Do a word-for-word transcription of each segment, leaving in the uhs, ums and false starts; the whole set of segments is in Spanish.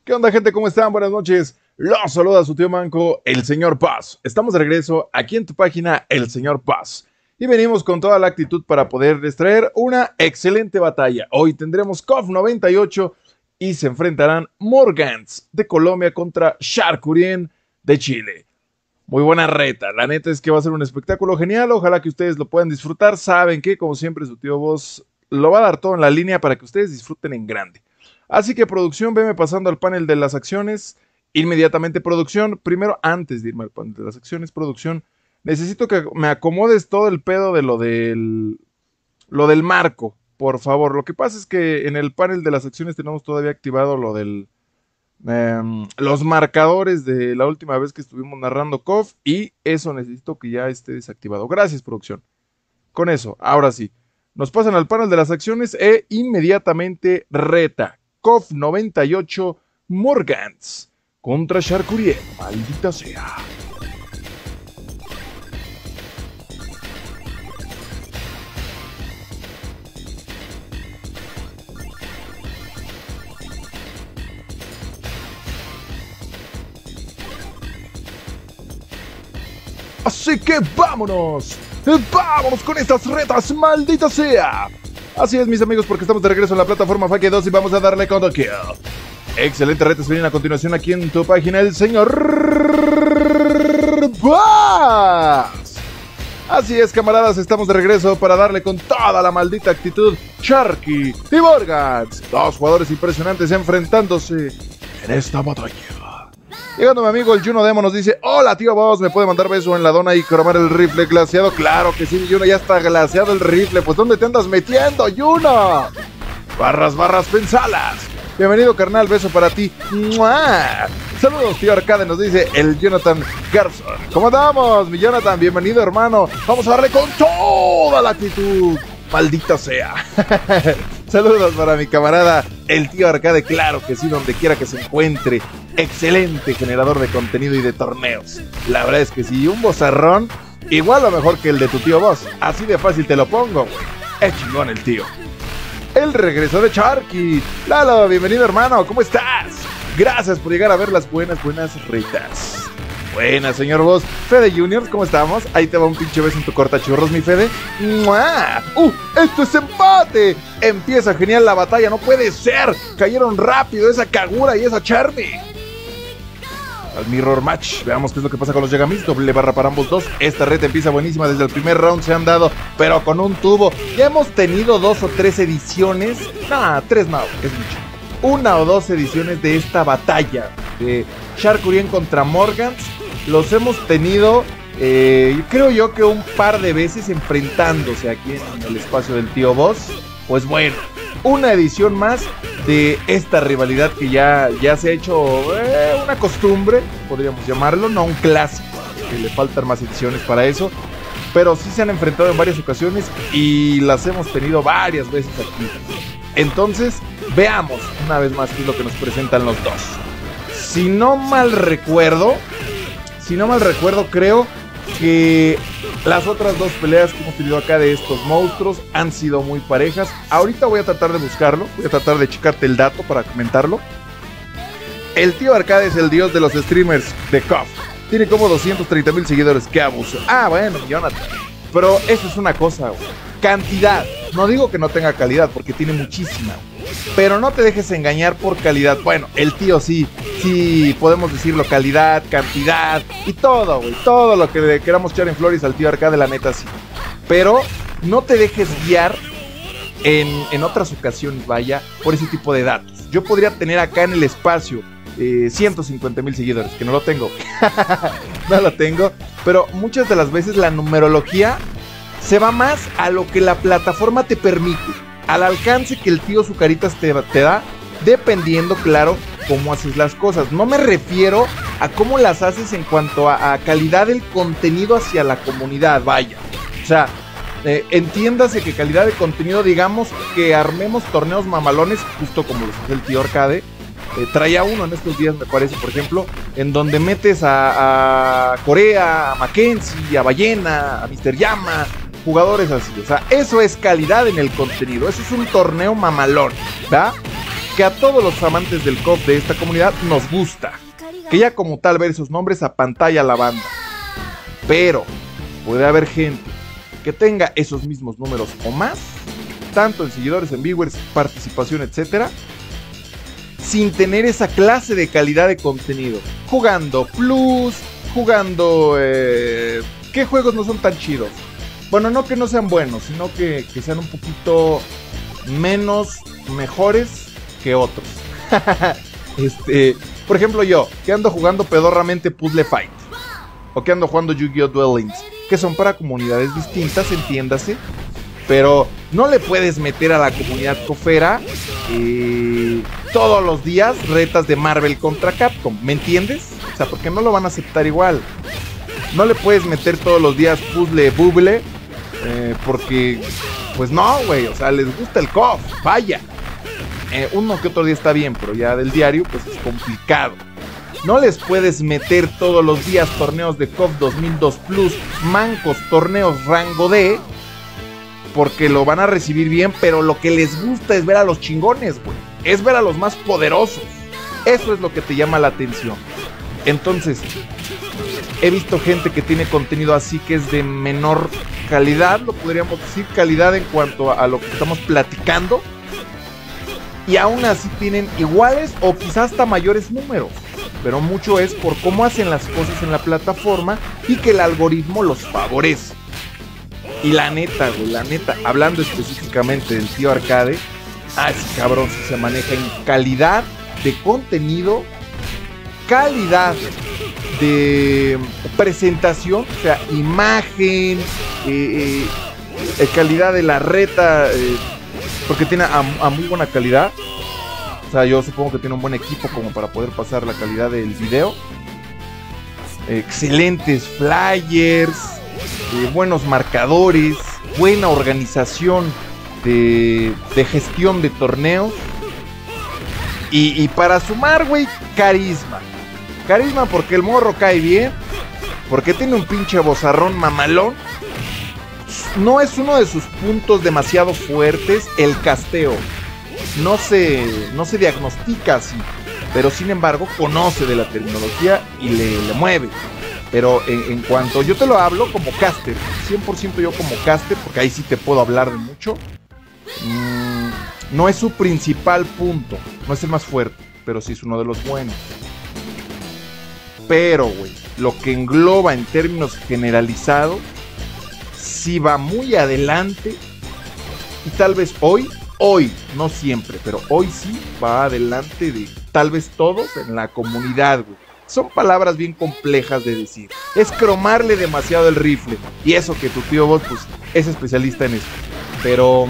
¿Qué onda, gente? ¿Cómo están? Buenas noches. Los saluda su tío Manco, el señor Paz. Estamos de regreso aquí en tu página, el señor Paz. Y venimos con toda la actitud para poder extraer una excelente batalla. Hoy tendremos C O F noventa y ocho y se enfrentarán Morgans de Colombia contra Charcurien de Chile. Muy buena reta, la neta es que va a ser un espectáculo genial. Ojalá que ustedes lo puedan disfrutar. Saben que, como siempre, su tío Voz lo va a dar todo en la línea para que ustedes disfruten en grande. Así que, producción, veme pasando al panel de las acciones. Inmediatamente, producción. Primero, antes de irme al panel de las acciones, producción, necesito que me acomodes todo el pedo de lo del, lo del marco, por favor. Lo que pasa es que en el panel de las acciones tenemos todavía activado lo del... Um, los marcadores de la última vez que estuvimos narrando C O F y eso necesito que ya esté desactivado. Gracias, producción. Con eso, ahora sí, nos pasan al panel de las acciones e inmediatamente reta C O F noventa y ocho Morgans contra Charcurien. Maldita sea. Así que vámonos, vámonos con estas retas, maldita sea. Así es, mis amigos, porque estamos de regreso en la plataforma Fake dos y vamos a darle con kill. Excelente retas vienen a continuación aquí en tu página, el señor Paz. Así es, camaradas, estamos de regreso para darle con toda la maldita actitud. Charky y Morgans, dos jugadores impresionantes enfrentándose en esta batalla. Llegando mi amigo el Juno Demo nos dice: hola tío Boss, ¿me puede mandar beso en la dona y cromar el rifle glaciado? Claro que sí, Juno, ya está glaciado el rifle. Pues ¿dónde te andas metiendo, Juno? Barras, barras, pensalas. Bienvenido, carnal, beso para ti. ¡Mua! Saludos, tío Arcade, nos dice el Jonathan Garzón. ¿Cómo andamos, mi Jonathan? Bienvenido, hermano. Vamos a darle con toda la actitud. Maldita sea. Saludos para mi camarada, el tío Arcade, claro que sí, donde quiera que se encuentre. Excelente generador de contenido y de torneos. La verdad es que sí, un bozarrón, igual o mejor que el de tu tío Boss. Así de fácil te lo pongo, güey. Es chingón el tío. El regreso de Charky. Lalo, bienvenido, hermano, ¿cómo estás? Gracias por llegar a ver las buenas, buenas retas. Buenas, señor Boss. Fede Juniors, ¿cómo estamos? Ahí te va un pinche beso en tu cortachurros, mi Fede. ¡Mua! ¡Uh! ¡Esto es empate! Empieza genial la batalla, no puede ser. Cayeron rápido esa Kagura y esa Charmy. Al Mirror Match, veamos qué es lo que pasa con los Yagamis. Doble barra para ambos dos. Esta red empieza buenísima, desde el primer round se han dado, pero con un tubo. Ya hemos tenido dos o tres ediciones. Nah, tres no, es mucho. Una o dos ediciones de esta batalla de Charcurien contra Morgans. Los hemos tenido, eh, creo yo que un par de veces enfrentándose aquí en el espacio del tío Boss. Pues bueno, una edición más de esta rivalidad que ya, ya se ha hecho eh, una costumbre, podríamos llamarlo, no un clásico, que le faltan más ediciones para eso. Pero sí se han enfrentado en varias ocasiones y las hemos tenido varias veces aquí. Entonces, veamos una vez más qué es lo que nos presentan los dos. Si no mal recuerdo, si no mal recuerdo, creo que las otras dos peleas que hemos tenido acá de estos monstruos han sido muy parejas. Ahorita voy a tratar de buscarlo, voy a tratar de checarte el dato para comentarlo. El tío Arcade es el dios de los streamers de C O F. Tiene como doscientos treinta mil seguidores, qué abuso. Ah, bueno, Jonathan. Pero eso es una cosa, güey. Cantidad. No digo que no tenga calidad, porque tiene muchísima. Pero no te dejes engañar por calidad. Bueno, el tío sí, sí, podemos decirlo, calidad, cantidad y todo, güey. Todo lo que le queramos echar en flores al tío Arcade, la neta sí. Pero no te dejes guiar en, en otras ocasiones, vaya, por ese tipo de datos. Yo podría tener acá en el espacio eh, ciento cincuenta mil seguidores, que no lo tengo. No lo tengo. Pero muchas de las veces la numerología se va más a lo que la plataforma te permite, al alcance que el tío Zucaritas te, te da, dependiendo, claro, cómo haces las cosas. No me refiero a cómo las haces en cuanto a, a calidad del contenido hacia la comunidad, vaya. O sea, eh, entiéndase que calidad de contenido, digamos, que armemos torneos mamalones, justo como los hace el tío Arcade. Eh, traía uno en estos días, me parece, por ejemplo, en donde metes a, a Corea, a Mackenzie, a Ballena, a mister Yama, jugadores así. O sea, eso es calidad en el contenido. Eso es un torneo mamalón, ¿verdad? que a todos los amantes del C O D de esta comunidad nos gusta, que ya como tal ver esos nombres a pantalla la banda. Pero puede haber gente que tenga esos mismos números o más, tanto en seguidores, en viewers, participación, etcétera, sin tener esa clase de calidad de contenido, jugando plus, jugando eh, ¿qué juegos no son tan chidos? Bueno, no que no sean buenos, sino que, que sean un poquito menos mejores que otros. este, por ejemplo yo, que ando jugando pedorramente Puzzle Fight, o que ando jugando Yu-Gi-Oh! Duel Links, que son para comunidades distintas, entiéndase, pero no le puedes meter a la comunidad cofera eh, todos los días retas de Marvel contra Capcom, ¿me entiendes? O sea, porque no lo van a aceptar igual. No le puedes meter todos los días Puzzle Bubble, eh, porque, pues no, güey, o sea, les gusta el C O F, vaya. Eh, uno que otro día está bien, pero ya del diario, pues es complicado. No les puedes meter todos los días torneos de C O F dos mil dos Plus, mancos, torneos rango D, porque lo van a recibir bien, pero lo que les gusta es ver a los chingones, güey. Es ver a los más poderosos. Eso es lo que te llama la atención. Entonces, he visto gente que tiene contenido así que es de menor calidad, lo podríamos decir, calidad en cuanto a lo que estamos platicando, y aún así tienen iguales o quizás hasta mayores números. Pero mucho es por cómo hacen las cosas en la plataforma y que el algoritmo los favorece. Y la neta, güey, la neta, hablando específicamente del tío Arcade, ah, ese cabrón sí se maneja en calidad de contenido, calidad de presentación, o sea, imagen, eh, eh, calidad de la reta, eh, porque tiene a, a muy buena calidad. O sea, yo supongo que tiene un buen equipo como para poder pasar la calidad del video. Excelentes flyers, eh, buenos marcadores, buena organización de, de gestión de torneos. Y, y para sumar, güey, carisma. Carisma porque el morro cae bien, porque tiene un pinche vozarrón mamalón. No es uno de sus puntos demasiado fuertes el casteo. No se, no se diagnostica así, pero sin embargo conoce de la terminología y le, le mueve. Pero en, en cuanto yo te lo hablo como caster, cien por ciento yo como caster, porque ahí sí te puedo hablar de mucho, mmm, no es su principal punto, no es el más fuerte, pero sí es uno de los buenos. Pero, güey, lo que engloba en términos generalizados, sí va muy adelante, y tal vez hoy, hoy, no siempre, pero hoy sí va adelante de tal vez todos en la comunidad, güey. Son palabras bien complejas de decir. Es cromarle demasiado el rifle. Y eso que tu tío Bot, pues, es especialista en eso. Pero...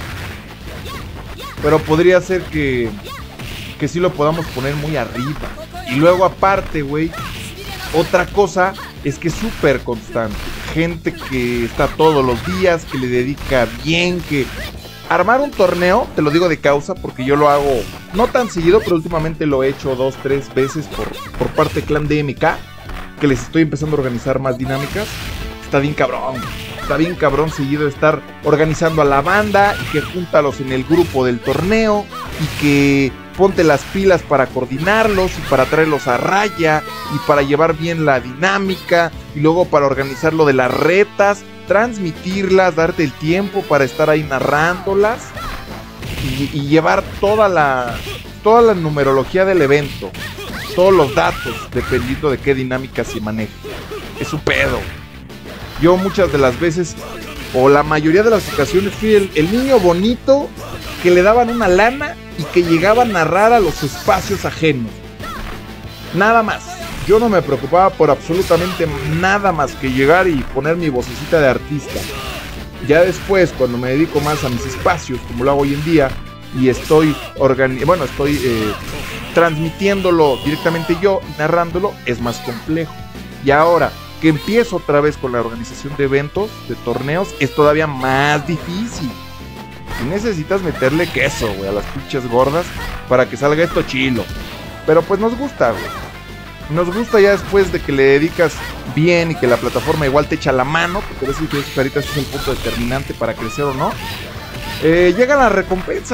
Pero podría ser que... Que sí lo podamos poner muy arriba. Y luego aparte, güey, otra cosa es que es súper constante. Gente que está todos los días, que le dedica bien, que... Armar un torneo, te lo digo de causa, porque yo lo hago no tan seguido, pero últimamente lo he hecho dos, tres veces por, por parte de Clan D M K, que les estoy empezando a organizar más dinámicas. Está bien cabrón, está bien cabrón seguido estar organizando a la banda y que júntalos en el grupo del torneo y que ponte las pilas para coordinarlos y para traerlos a raya y para llevar bien la dinámica y luego para organizar lo de las retas, transmitirlas, darte el tiempo para estar ahí narrándolas y, y llevar toda la toda la numerología del evento, todos los datos, dependiendo de qué dinámica se maneje. Es un pedo. Yo muchas de las veces, o la mayoría de las ocasiones, fui el, el niño bonito que le daban una lana y que llegaba a narrar a los espacios ajenos. Nada más. Yo no me preocupaba por absolutamente nada más que llegar y poner mi vocecita de artista. Ya después, cuando me dedico más a mis espacios, como lo hago hoy en día, y estoy organi- bueno, estoy eh, transmitiéndolo directamente yo y narrándolo, es más complejo. Y ahora que empiezo otra vez con la organización de eventos, de torneos, es todavía más difícil. Y necesitas meterle queso, güey, a las pinches gordas para que salga esto chilo. Pero pues nos gusta, güey. Nos gusta ya después de que le dedicas bien y que la plataforma igual te echa la mano, porque a veces que ahorita ese es el punto determinante para crecer o no. Eh, llegan las recompensas.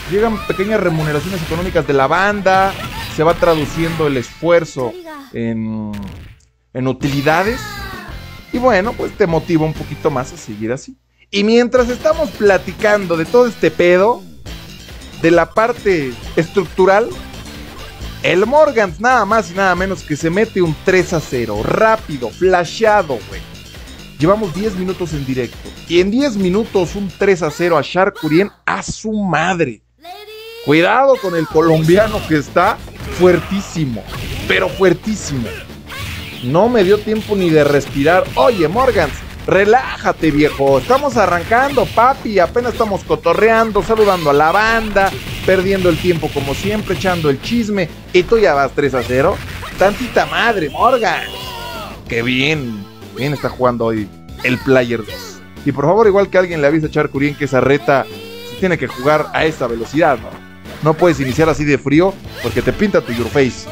llegan pequeñas remuneraciones económicas de la banda, se va traduciendo el esfuerzo en, en utilidades, y bueno, pues te motiva un poquito más a seguir así. Y mientras estamos platicando de todo este pedo, de la parte estructural, el Morgans nada más y nada menos que se mete un tres a cero, rápido, flasheado, güey. Llevamos diez minutos en directo, y en diez minutos un tres a cero a Sharkurien, a su madre. Cuidado con el colombiano, que está fuertísimo, pero fuertísimo. No me dio tiempo ni de respirar. Oye, Morgans, relájate, viejo. Estamos arrancando, papi. Apenas estamos cotorreando, saludando a la banda, perdiendo el tiempo como siempre, echando el chisme. Y tú ya vas tres a cero. Tantita madre, Morgans. Qué bien, bien está jugando hoy el Player dos. Y por favor, igual que alguien le avisa a Sharkurien que esa reta se tiene que jugar a esta velocidad, ¿no? No puedes iniciar así de frío porque te pinta tu your face.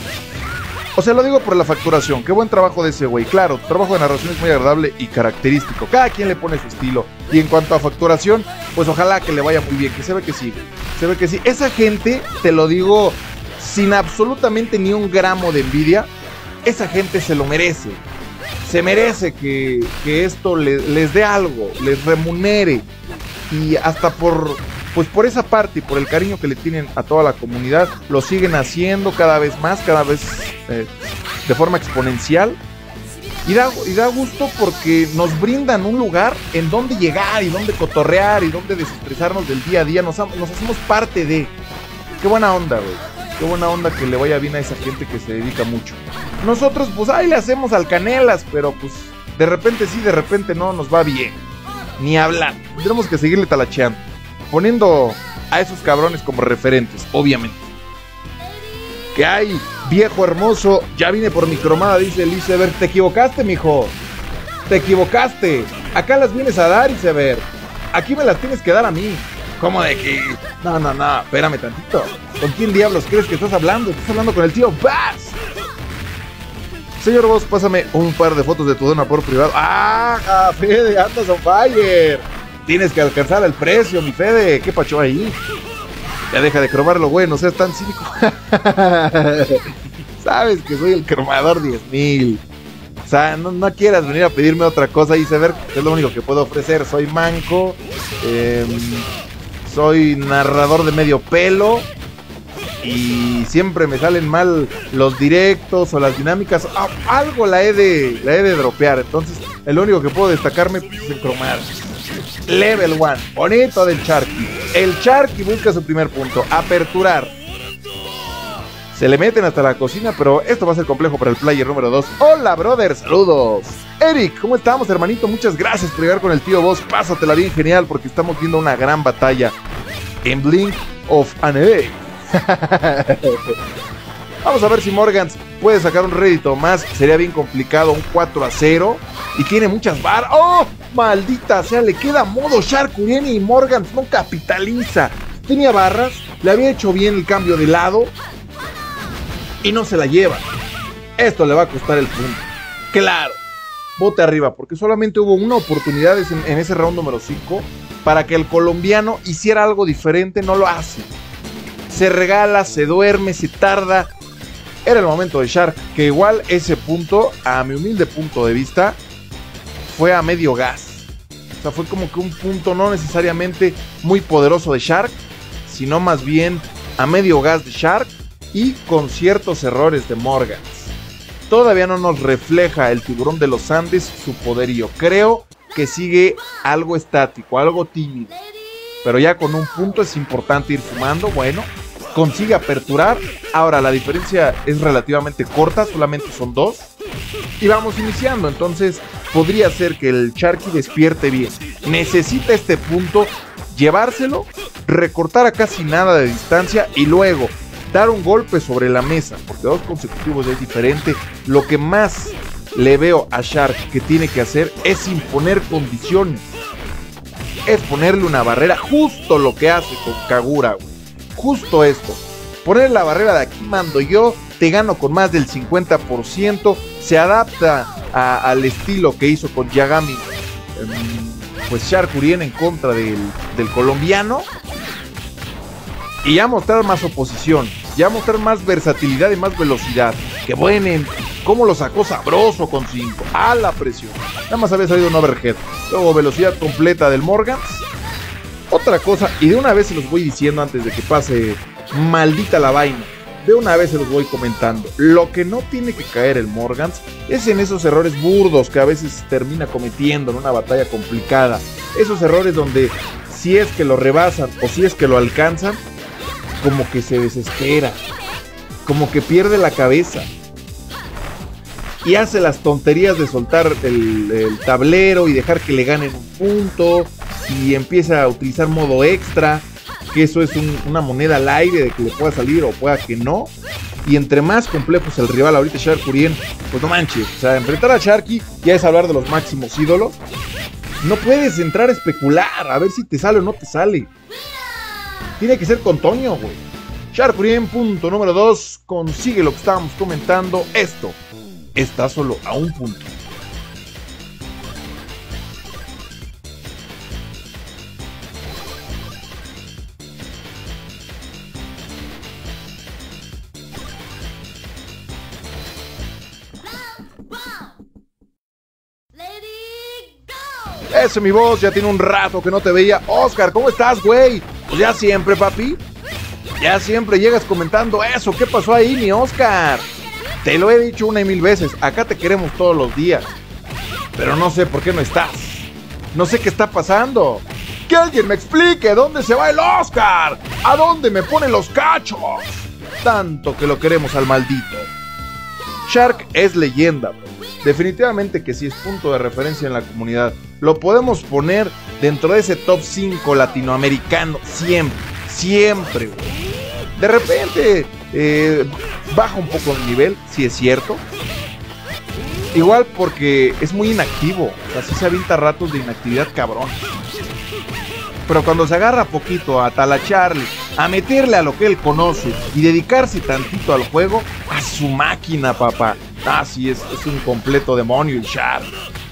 O sea, lo digo por la facturación. Qué buen trabajo de ese güey. Claro, tu trabajo de narración es muy agradable y característico. Cada quien le pone su estilo. Y en cuanto a facturación, pues ojalá que le vaya muy bien. Que se ve que sí. Se ve que sí. Esa gente, te lo digo sin absolutamente ni un gramo de envidia, esa gente se lo merece. Se merece que, que esto le, les dé algo, les remunere. Y hasta por... pues por esa parte y por el cariño que le tienen a toda la comunidad, lo siguen haciendo cada vez más, cada vez eh, de forma exponencial. Y da, y da gusto porque nos brindan un lugar en donde llegar y donde cotorrear y donde desestresarnos del día a día. Nos, nos hacemos parte de... Qué buena onda, güey. Qué buena onda que le vaya bien a esa gente que se dedica mucho. Nosotros, pues, ahí le hacemos al canelas, pero pues de repente sí, de repente no nos va bien. Ni hablar. Tendremos que seguirle talacheando, poniendo a esos cabrones como referentes, obviamente. ¿Qué hay, viejo hermoso? Ya vine por mi cromada, dice el Iceberg. Te equivocaste, mijo. Te equivocaste. Acá las vienes a dar, Iceberg. Aquí me las tienes que dar a mí. ¿Cómo de que? No, no, no, espérame tantito. ¿Con quién diablos crees que estás hablando? Estás hablando con el tío Bass. Señor Boss, pásame un par de fotos de tu dona por privado. ¡Ah, Fede! ¡Andas on fire! Tienes que alcanzar el precio, mi Fede. ¿Qué pacho ahí? Ya deja de cromarlo, güey, no seas tan cínico. Sabes que soy el cromador diez mil. O sea, no, no quieras venir a pedirme otra cosa, Iceberg. Es lo único que puedo ofrecer. Soy manco. Eh, soy narrador de medio pelo. Y siempre me salen mal los directos o las dinámicas. Ah, algo la he de, la he de dropear. Entonces, el único que puedo destacarme pues, es en cromar. Level uno, bonito del Sharky. El Sharky busca su primer punto, aperturar. Se le meten hasta la cocina, pero esto va a ser complejo para el player número dos. Hola, brother, saludos. Eric, ¿cómo estamos, hermanito? Muchas gracias por llegar con el tío Boss. Pásatela bien genial porque estamos viendo una gran batalla en Blink of an Eye. Vamos a ver si Morgans puede sacar un rédito más. Sería bien complicado, un cuatro a cero. Y tiene muchas barras. ¡Oh! Maldita sea, le queda modo Sharkurien y Morgans no capitaliza. Tenía barras, le había hecho bien el cambio de lado y no se la lleva. Esto le va a costar el punto. Claro, bote arriba, porque solamente hubo una oportunidad en, en ese round número cinco para que el colombiano hiciera algo diferente. No lo hace. Se regala, se duerme, se tarda. Era el momento de Shark, que igual ese punto, a mi humilde punto de vista, fue a medio gas. O sea, fue como que un punto no necesariamente muy poderoso de Shark, sino más bien a medio gas de Shark y con ciertos errores de Morgans. Todavía no nos refleja el tiburón de los Andes su poderío. Creo que sigue algo estático, algo tímido. Pero ya con un punto es importante ir sumando. Bueno, consigue aperturar. Ahora la diferencia es relativamente corta, solamente son dos. Y vamos iniciando, entonces podría ser que el Sharky despierte bien. Necesita este punto, llevárselo, recortar a casi nada de distancia y luego dar un golpe sobre la mesa, porque dos consecutivos es diferente. Lo que más le veo a Shark que tiene que hacer es imponer condiciones. Es ponerle una barrera, justo lo que hace con Kagura, güey. Justo esto. Poner la barrera de aquí mando yo, te gano con más del cincuenta por ciento. Se adapta a, al estilo que hizo con Yagami, pues Sharkurien en contra del, del colombiano. y ya mostrar más oposición, ya mostrar más versatilidad y más velocidad. Que bueno, cómo lo sacó sabroso con cinco, a la presión. Nada más había salido un overhead, luego velocidad completa del Morgans. Otra cosa, y de una vez se los voy diciendo antes de que pase maldita la vaina, de una vez se los voy comentando. Lo que no tiene que caer el Morgans es en esos errores burdos que a veces termina cometiendo en una batalla complicada. Esos errores donde si es que lo rebasan o si es que lo alcanzan, como que se desespera, como que pierde la cabeza y hace las tonterías de soltar el, el tablero y dejar que le ganen un punto y empieza a utilizar modo extra, que eso es un, una moneda al aire de que le pueda salir o pueda que no. Y entre más complejo es el rival ahorita, Sharkurian, pues no manches, o sea, enfrentar a Sharky ya es hablar de los máximos ídolos. No puedes entrar a especular a ver si te sale o no te sale. Tiene que ser con Toño, güey. Sharkurian, punto número dos, consigue lo que estábamos comentando. Esto está solo a un punto. Eso, mi voz, ya tiene un rato que no te veía. Oscar, ¿cómo estás, güey? Pues ya siempre, papi. Ya siempre llegas comentando eso. ¿Qué pasó ahí, mi Oscar? Te lo he dicho una y mil veces. Acá te queremos todos los días. Pero no sé por qué no estás. No sé qué está pasando. Que alguien me explique dónde se va el Oscar. ¿A dónde me ponen los cachos? Tanto que lo queremos al maldito. Shark es leyenda, bro. Definitivamente que sí es punto de referencia en la comunidad. Lo podemos poner dentro de ese top cinco latinoamericano. Siempre, siempre, güey. De repente eh, baja un poco el nivel, sí es cierto. Igual porque es muy inactivo. Así se avienta ratos de inactividad cabrón. Pero cuando se agarra poquito a talacharle, a meterle a lo que él conoce y dedicarse tantito al juego, a su máquina, papá. Ah, sí, es, es un completo demonio el Shark.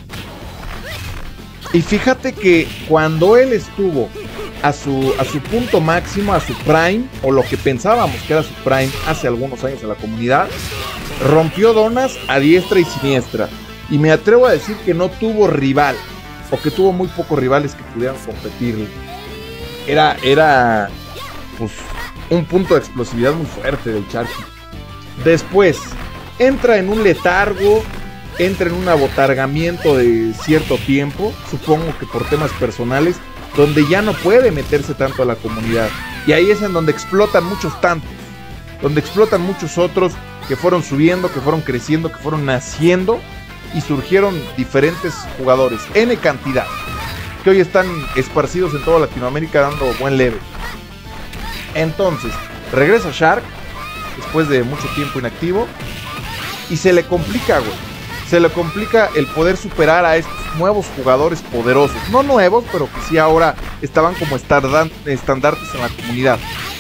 Y fíjate que cuando él estuvo a su, a su punto máximo, a su prime, o lo que pensábamos que era su prime hace algunos años en la comunidad, rompió donas a diestra y siniestra. Y me atrevo a decir que no tuvo rival, o que tuvo muy pocos rivales que pudieran competirle. Era, era pues, un punto de explosividad muy fuerte del Sharky. Después entra en un letargo, entra en un abotargamiento de cierto tiempo, supongo que por temas personales, donde ya no puede meterse tanto a la comunidad. Y ahí es en donde explotan muchos tantos, donde explotan muchos otros que fueron subiendo, que fueron creciendo, que fueron naciendo, y surgieron diferentes jugadores, N cantidad, que hoy están esparcidos en toda Latinoamérica dando buen leve. Entonces, regresa Shark, después de mucho tiempo inactivo, y se le complica, güey. Se le complica el poder superar a estos nuevos jugadores poderosos. No nuevos, pero que sí ahora estaban como estandartes en la comunidad.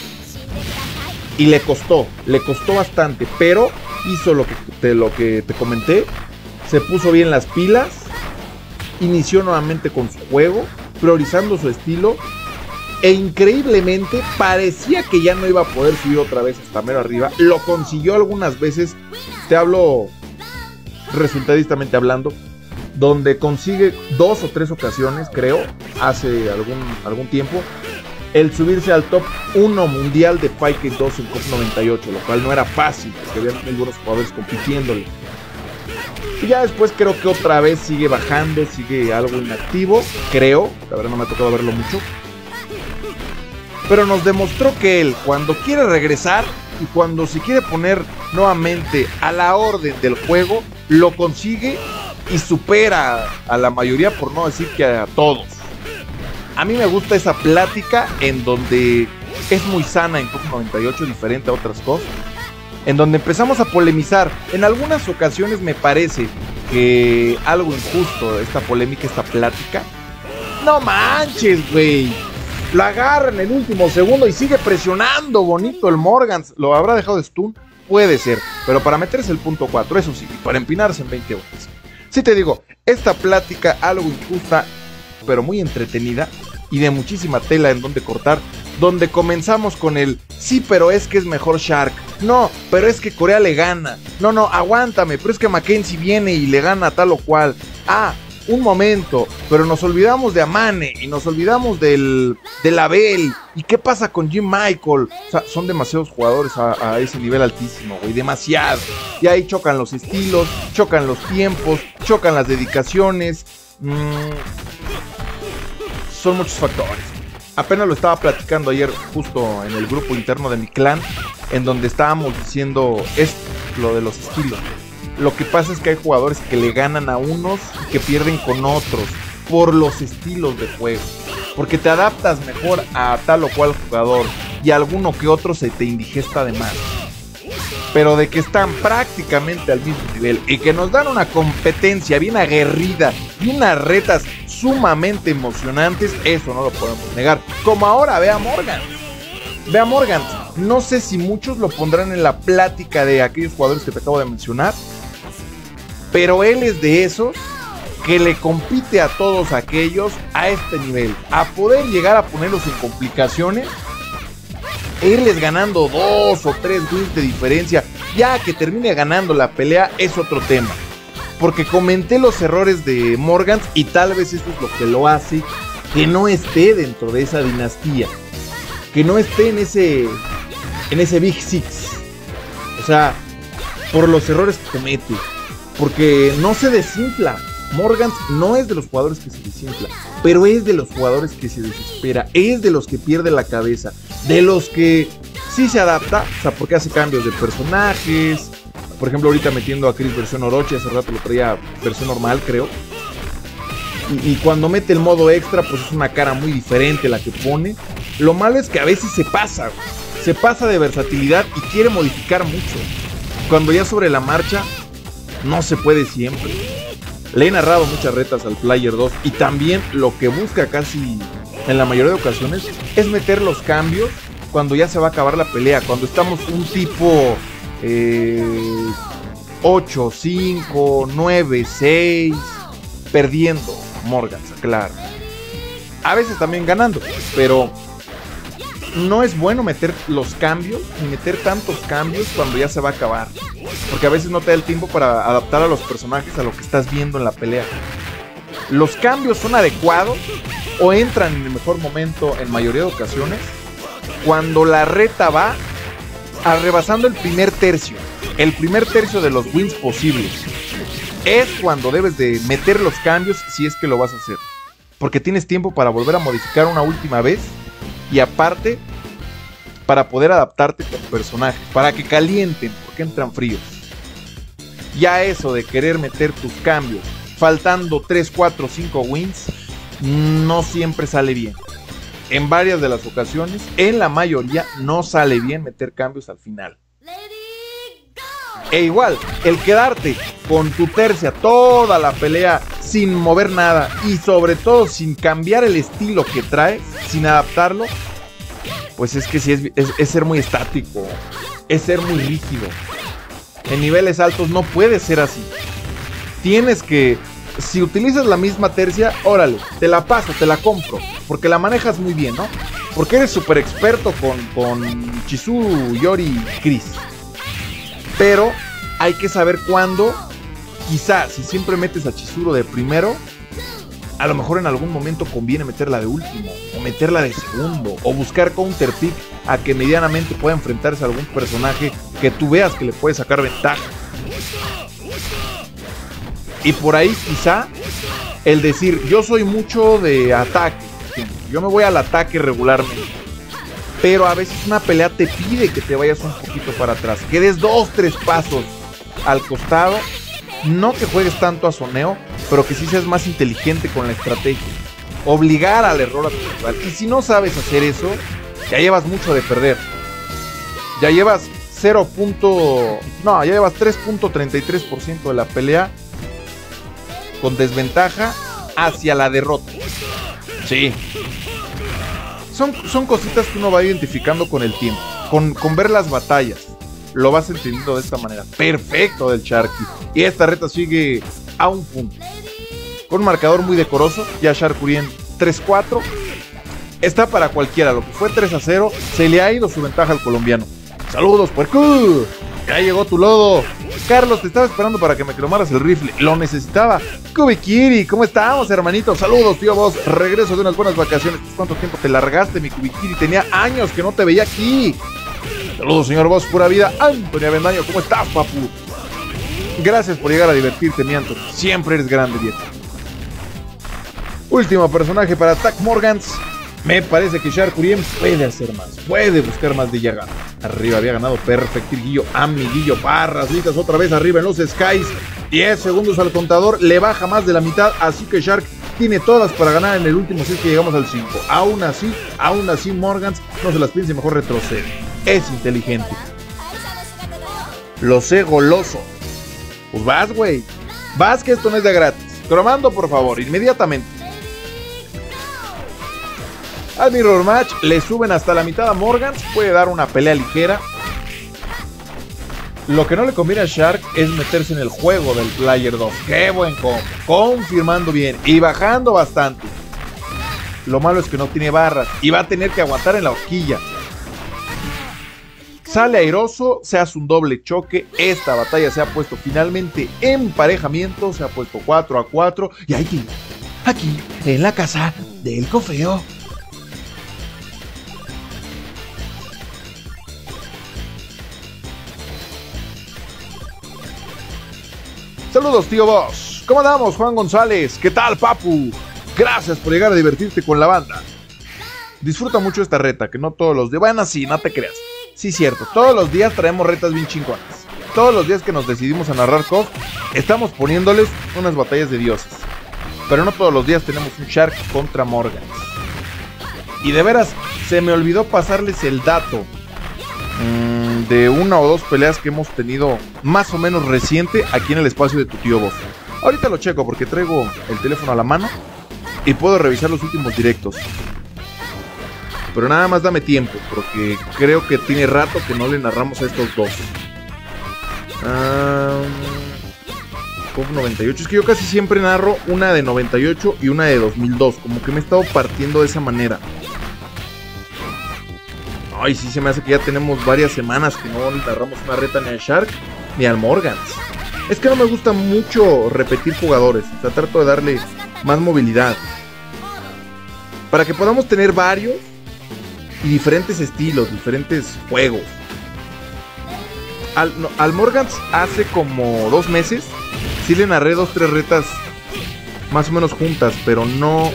Y le costó, le costó bastante, pero hizo lo que te, lo que te comenté. Se puso bien las pilas, inició nuevamente con su juego, priorizando su estilo. E increíblemente parecía que ya no iba a poder subir otra vez hasta mero arriba. Lo consiguió algunas veces, te hablo resultadistamente hablando, donde consigue dos o tres ocasiones, creo, hace algún, algún tiempo, el subirse al top uno mundial de Fight dos en COP noventa y ocho, lo cual no era fácil, porque había muy buenos jugadores compitiéndole. Y ya después creo que otra vez sigue bajando, sigue algo inactivo, creo, la verdad no me ha tocado verlo mucho. Pero nos demostró que él, cuando quiere regresar y cuando se quiere poner nuevamente a la orden del juego, lo consigue y supera a la mayoría, por no decir que a todos. A mí me gusta esa plática en donde es muy sana en COP noventa y ocho, diferente a otras cosas, en donde empezamos a polemizar. En algunas ocasiones me parece que algo injusto esta polémica, esta plática. No manches, güey. Lo agarra en el último segundo y sigue presionando bonito el Morgans. ¿Lo habrá dejado de stun? Puede ser, pero para meterse el punto cuatro, eso sí, para empinarse en veinte horas. Sí te digo, esta plática algo injusta, pero muy entretenida y de muchísima tela en donde cortar, donde comenzamos con el sí, pero es que es mejor Shark. No, pero es que Corea le gana. No, no, aguántame, pero es que Mackenzie viene y le gana tal o cual. Ah, un momento, pero nos olvidamos de Amane y nos olvidamos del, del Abel. ¿Y qué pasa con Jim Michael? O sea, son demasiados jugadores a, a ese nivel altísimo, güey, demasiado. Y ahí chocan los estilos, chocan los tiempos, chocan las dedicaciones. Mm, son muchos factores. Apenas lo estaba platicando ayer justo en el grupo interno de mi clan, en donde estábamos diciendo esto, lo de los estilos. Lo que pasa es que hay jugadores que le ganan a unos y que pierden con otros por los estilos de juego. Porque te adaptas mejor a tal o cual jugador y alguno que otro se te indigesta de más. Pero de que están prácticamente al mismo nivel y que nos dan una competencia bien aguerrida y unas retas sumamente emocionantes, eso no lo podemos negar. Como ahora, ve a Morgan. Ve a Morgan. No sé si muchos lo pondrán en la plática de aquellos jugadores que te acabo de mencionar, pero él es de esos que le compite a todos aquellos a este nivel, a poder llegar a ponerlos en complicaciones, e irles ganando dos o tres wins de diferencia. Ya que termine ganando la pelea es otro tema, porque comenté los errores de Morgan y tal vez eso es lo que lo hace que no esté dentro de esa dinastía, que no esté en ese en ese Big Six. O sea, por los errores que comete, porque no se desinfla. Morgan no es de los jugadores que se desinfla, pero es de los jugadores que se desespera, es de los que pierde la cabeza, de los que sí se adapta, o sea, porque hace cambios de personajes. Por ejemplo, ahorita metiendo a Chris versión Orochi, hace rato lo traía versión normal, creo. Y, y cuando mete el modo extra, pues es una cara muy diferente la que pone. Lo malo es que a veces se pasa, se pasa de versatilidad y quiere modificar mucho. Cuando ya sobre la marcha, no se puede siempre. Le he narrado muchas retas al Player dos y también lo que busca casi en la mayoría de ocasiones es meter los cambios cuando ya se va a acabar la pelea, cuando estamos un tipo eh, ocho, cinco, nueve, seis, perdiendo Morgan, claro. A veces también ganando, pero no es bueno meter los cambios ni meter tantos cambios cuando ya se va a acabar, porque a veces no te da el tiempo para adaptar a los personajes a lo que estás viendo en la pelea. Los cambios son adecuados o entran en el mejor momento en mayoría de ocasiones cuando la reta va arrebasando el primer tercio, el primer tercio de los wins posibles. Es cuando debes de meter los cambios si es que lo vas a hacer, porque tienes tiempo para volver a modificar una última vez. Y aparte, para poder adaptarte con personajes, para que calienten, porque entran fríos. Ya eso de querer meter tus cambios, faltando tres, cuatro, cinco wins, no siempre sale bien. En varias de las ocasiones, en la mayoría, no sale bien meter cambios al final. E igual, el quedarte con tu tercia toda la pelea sin mover nada y sobre todo sin cambiar el estilo que trae, sin adaptarlo, pues es que sí es, es, es ser muy estático, es ser muy rígido. En niveles altos no puede ser así. Tienes que, si utilizas la misma tercia, órale, te la paso, te la compro, porque la manejas muy bien, ¿no? Porque eres súper experto con, con Chizuru, Yori y Chris. Pero hay que saber cuándo, quizá si siempre metes a Chizuru de primero, a lo mejor en algún momento conviene meterla de último, o meterla de segundo, o buscar counter pick a que medianamente pueda enfrentarse a algún personaje que tú veas que le puede sacar ventaja. Y por ahí quizá el decir, yo soy mucho de ataque, yo me voy al ataque regularmente, pero a veces una pelea te pide que te vayas un poquito para atrás, que des dos, tres pasos al costado, no que juegues tanto a zoneo, pero que sí seas más inteligente con la estrategia, obligar al error a tu rival. Y si no sabes hacer eso, ya llevas mucho de perder, ya llevas cero. No, ya llevas tres punto treinta y tres por ciento de la pelea con desventaja hacia la derrota. Sí. Son, son cositas que uno va identificando con el tiempo, con, con ver las batallas. Lo vas entendiendo de esta manera. Perfecto del Sharky. Y esta reta sigue a un punto, con un marcador muy decoroso. Ya Sharkurien tres cuatro. está para cualquiera. Lo que fue tres a cero, se le ha ido su ventaja al colombiano. Saludos, puerco. Ya llegó tu lodo. Carlos, te estaba esperando para que me cromaras el rifle. Lo necesitaba. Kubikiri, ¿cómo estamos, hermanito? Saludos, tío Boss. Regreso de unas buenas vacaciones. ¿Cuánto tiempo te largaste, mi Kubikiri? Tenía años que no te veía aquí. Saludos, señor Boss, pura vida. Antonio Avendaño, ¿cómo estás, papu? Gracias por llegar a divertirte, mi Antonio. Siempre eres grande, viejo. Último personaje para Tac Morgans. Me parece que Sharkurien puede hacer más, puede buscar más de Yaga. Arriba había ganado Perfectil Guillo, Amiguillo, Parras, listas otra vez arriba en los Skies. diez segundos al contador, le baja más de la mitad, así que Shark tiene todas para ganar en el último si es que llegamos al cinco. Aún así, aún así Morgans no se las piense, mejor retrocede. Es inteligente. Lo sé goloso. Pues vas, güey. Vas, que esto no es de gratis. Cromando, por favor, inmediatamente. Al Mirror Match le suben hasta la mitad a Morgans. Puede dar una pelea ligera. Lo que no le conviene a Shark es meterse en el juego del Player dos. Qué buen combo. Confirmando bien y bajando bastante. Lo malo es que no tiene barras y va a tener que aguantar en la horquilla. Sale airoso, se hace un doble choque. Esta batalla se ha puesto finalmente en emparejamiento. Se ha puesto cuatro a cuatro. Y aquí, aquí, en la casa del cofeo. Saludos, tío Boss. ¿Cómo andamos, Juan González? ¿Qué tal, papu? Gracias por llegar a divertirte con la banda. Disfruta mucho esta reta, que no todos los días... Bueno, sí, no te creas. Sí, cierto. Todos los días traemos retas bien chingonas. Todos los días que nos decidimos a narrar C O F, estamos poniéndoles unas batallas de dioses. Pero no todos los días tenemos un Shark contra Morgans. Y de veras, se me olvidó pasarles el dato mmm, de una o dos peleas que hemos tenido más o menos reciente aquí en el espacio de tu tío Boss. Ahorita lo checo porque traigo el teléfono a la mano y puedo revisar los últimos directos. Pero nada más dame tiempo, porque creo que tiene rato que no le narramos a estos dos. Um, C O F noventa y ocho. Es que yo casi siempre narro una de noventa y ocho y una de dos mil dos. Como que me he estado partiendo de esa manera. Ay, sí, se me hace que ya tenemos varias semanas que no narramos una reta ni al Shark ni al Morgans. Es que no me gusta mucho repetir jugadores. O sea, trato de darle más movilidad. Para que podamos tener varios y diferentes estilos, diferentes juegos. Al, no, al Morgans hace como dos meses sí le narré dos, tres retas más o menos juntas, pero no...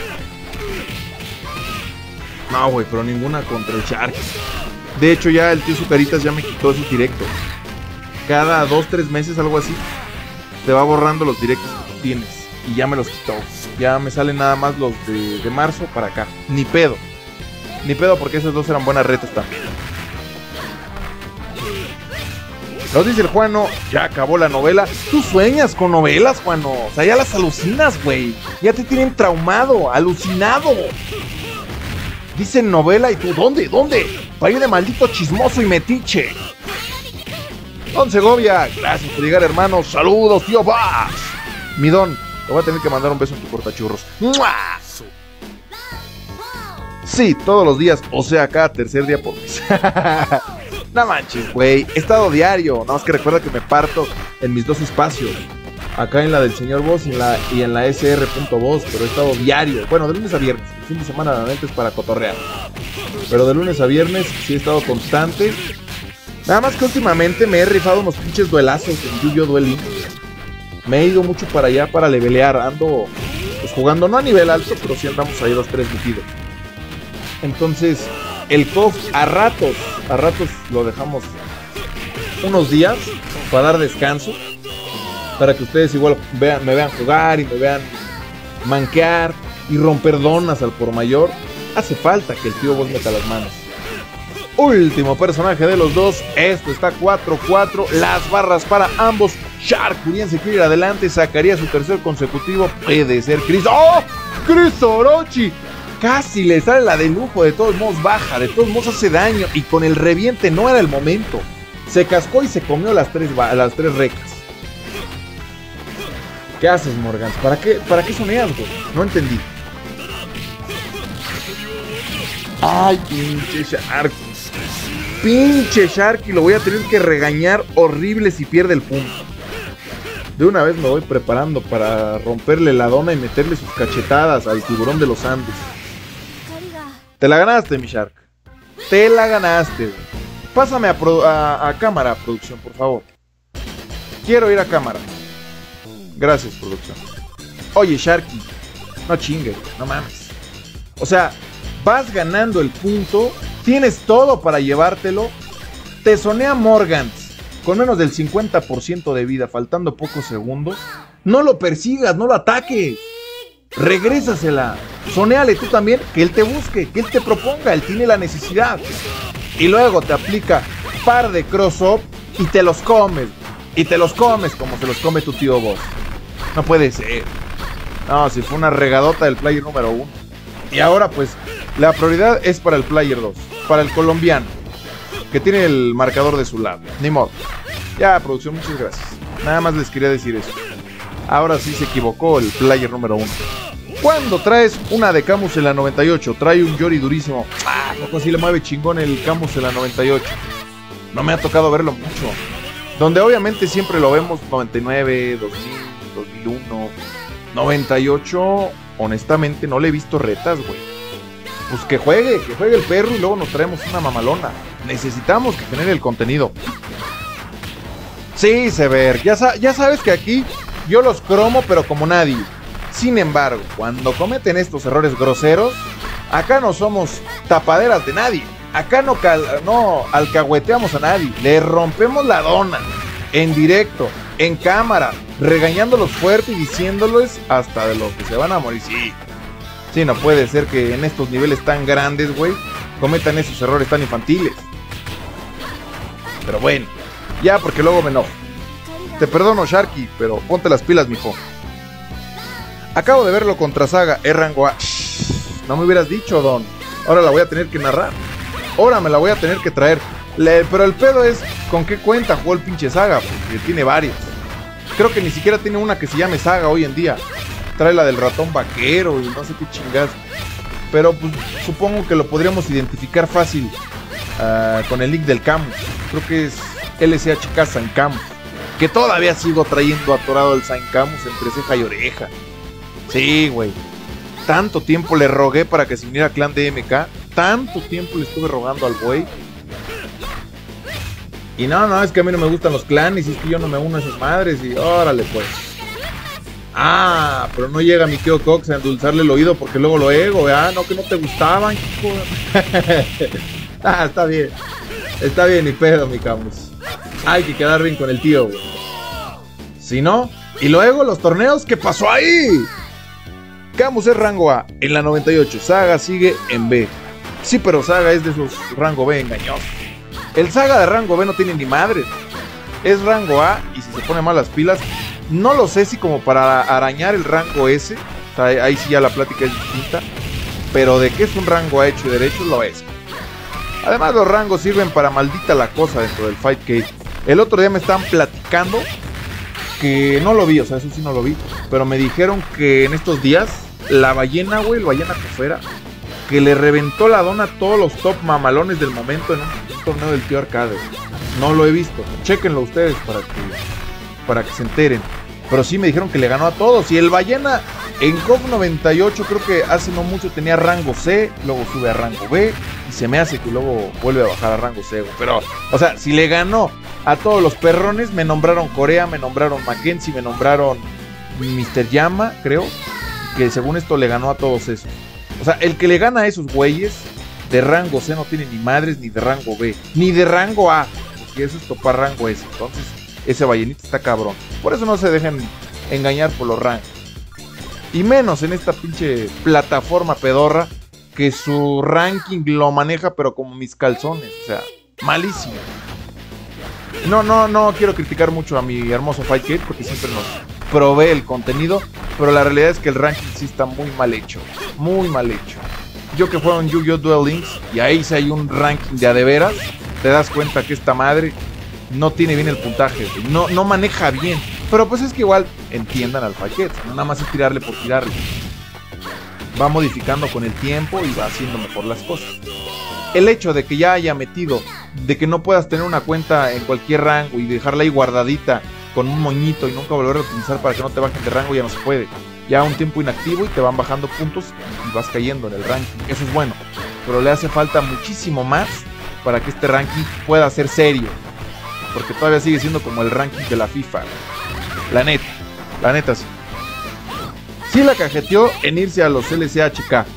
No, güey, pero ninguna contra el Shark. De hecho, ya el tío Zucaritas ya me quitó esos directos. Cada dos, tres meses, algo así, te va borrando los directos que tú tienes. Y ya me los quitó. Ya me salen nada más los de, de marzo para acá. Ni pedo. Ni pedo, porque esos dos eran buenas retas también. Nos dice el Juano, ya acabó la novela. Tú sueñas con novelas, Juano. O sea, ya las alucinas, güey. Ya te tienen traumado, alucinado. Dicen novela y tú, ¿dónde? ¿Dónde? País de maldito chismoso y metiche. Don Segovia, gracias por llegar, hermano. Saludos, tío Bass. Mi don, te voy a tener que mandar un beso en tu cortachurros. ¡Mua! Sí, todos los días, o sea, cada tercer día por mes. No manches, güey. He estado diario. Nada más que recuerda que me parto en mis dos espacios. Acá en la del señor Boss y en la, y en la S R punto Boss. Pero he estado diario. Bueno, de lunes a viernes. El fin de semana normalmente es para cotorrear. Pero de lunes a viernes sí he estado constante. Nada más que últimamente me he rifado unos pinches duelazos en Yu-Gi-Oh! Dueling. Me he ido mucho para allá para levelear. Ando pues, jugando no a nivel alto, pero sí andamos ahí dos, tres metidos. Entonces, el C O F a ratos, a ratos lo dejamos unos días para dar descanso. Para que ustedes igual vean, me vean jugar y me vean manquear y romper donas al por mayor. Hace falta que el tío Boss meta las manos. Último personaje de los dos. Esto está cuatro cuatro. Las barras para ambos. Sharkurien se quiere ir adelante. Sacaría su tercer consecutivo. Puede ser Chris. ¡Oh! ¡Chris Orochi! Casi le sale la de lujo. De todos modos baja. De todos modos hace daño. Y con el reviente no era el momento. Se cascó y se comió las tres, las tres recas. ¿Qué haces, Morgans? ¿Para qué, para qué soneas, güey? No entendí. Ay, pinche Sharky. Pinche Sharky, lo voy a tener que regañar horrible si pierde el punto. De una vez me voy preparando para romperle la dona y meterle sus cachetadas al tiburón de los Andes. Te la ganaste, mi Shark. Te la ganaste, güey. Pásame a, pro a, a cámara, producción, por favor. Quiero ir a cámara. Gracias, producción. Oye, Sharky, no chingues, no mames. O sea, vas ganando el punto, tienes todo para llevártelo. Te sonea Morgans con menos del cincuenta por ciento de vida, faltando pocos segundos. No lo persigas, no lo ataques. Regrésasela. Sonéale tú también, que él te busque, que él te proponga, él tiene la necesidad. Y luego te aplica par de cross-up y te los comes. Y te los comes como se los come tu tío Boss. No puede ser. No, si fue una regadota del player número uno. Y ahora pues la prioridad es para el player dos, para el colombiano, que tiene el marcador de su lado. Ni modo. Ya, producción, muchas gracias. Nada más les quería decir eso. Ahora sí se equivocó el player número uno. Cuando traes una de Camus en la noventa y ocho, trae un Yori durísimo. Ah, poco así le mueve chingón el Camus en la noventa y ocho. No me ha tocado verlo mucho. Donde obviamente siempre lo vemos noventa y nueve, dos mil, dos mil uno, noventa y ocho. Honestamente no le he visto retas, güey. Pues que juegue, que juegue el perro y luego nos traemos una mamalona. Necesitamos que genere el contenido. Sí, Sever, ya, sa ya sabes que aquí yo los cromo pero como nadie. Sin embargo, cuando cometen estos errores groseros, acá no somos tapaderas de nadie. Acá no, no alcahueteamos a nadie. Le rompemos la dona en directo, en cámara, regañándolos fuerte y diciéndoles hasta de lo que se van a morir. Sí, sí, no puede ser que en estos niveles tan grandes, güey, cometan esos errores tan infantiles. Pero bueno, ya porque luego me enojo. Te perdono, Sharky, pero ponte las pilas, mijo. Acabo de verlo contra Saga, es rango A. No me hubieras dicho, Don. Ahora la voy a tener que narrar. Ahora me la voy a tener que traer. Le, pero el pedo es con qué cuenta jugó el pinche Saga, porque tiene varias. Creo que ni siquiera tiene una que se llame Saga hoy en día. Trae la del ratón vaquero y no sé qué chingadas. Pero pues supongo que lo podríamos identificar fácil uh, con el link del Camus. Creo que es L C H K San Camus. Que todavía sigo trayendo atorado el San Camus entre ceja y oreja. Sí, güey. Tanto tiempo le rogué para que se uniera a Clan D M K. Tanto tiempo le estuve rogando al güey. Y no, no, es que a mí no me gustan los clanes. Y es que yo no me uno a esas madres. Y órale, pues. Ah, pero no llega mi Keo Cox a endulzarle el oído porque luego lo ego, ¿verdad? No, que no te gustaban, hijo. Ah, está bien. Está bien, ni pedo, mi Camus. Hay que quedar bien con el tío, güey. Si no, y luego los torneos, ¿qué pasó ahí? Camus es rango A en la noventa y ocho. Saga sigue en B. Sí, pero Saga es de esos rango B engañosos. El Saga de rango B no tiene ni madre. Es rango A y si se pone mal las pilas, no lo sé si como para arañar el rango S. O sea, ahí sí ya la plática es distinta. Pero de que es un rango A hecho y derecho, lo es. Además los rangos sirven para maldita la cosa dentro del Fightcade. El otro día me estaban platicando que no lo vi, o sea, eso sí no lo vi, pero me dijeron que en estos días la ballena, güey, el ballena cofera, que le reventó la dona a todos los top mamalones del momento en un, un torneo del tío Arcade. No lo he visto, chéquenlo ustedes para que, para que se enteren. Pero sí me dijeron que le ganó a todos. Y el ballena en C O F noventa y ocho creo que hace no mucho tenía rango C, luego sube a rango B y se me hace que luego vuelve a bajar a rango C. Pero, o sea, si le ganó a todos los perrones, me nombraron Corea, me nombraron Mackenzie, me nombraron mister Yama, creo, que según esto le ganó a todos esos. O sea, el que le gana a esos güeyes de rango C no tiene ni madres ni de rango B, ni de rango A, porque eso es topar rango S. Entonces, ese ballenito está cabrón. Por eso no se dejen engañar por los rangos. Y menos en esta pinche plataforma pedorra que su ranking lo maneja pero como mis calzones. O sea, malísimo. No, no, no quiero criticar mucho a mi hermoso Fightcade porque siempre nos provee el contenido, pero la realidad es que el ranking sí está muy mal hecho. Muy mal hecho. Yo que juego en Yu-Gi-Oh! Duel Links y ahí sí hay un ranking de a de veras, te das cuenta que esta madre no tiene bien el puntaje, no, no maneja bien. Pero pues es que igual entiendan al Fightcade, no nada más es tirarle por tirarle. va modificando con el tiempo y va haciendo mejor las cosas. El hecho de que ya haya metido, de que no puedas tener una cuenta en cualquier rango y dejarla ahí guardadita con un moñito y nunca volver a utilizar para que no te bajen de rango, ya no se puede. Ya un tiempo inactivo y te van bajando puntos y vas cayendo en el ranking. Eso es bueno, pero le hace falta muchísimo más para que este ranking pueda ser serio, porque todavía sigue siendo como el ranking de la FIFA. La neta, la neta sí. Sí la cajeteó en irse a los L C H K.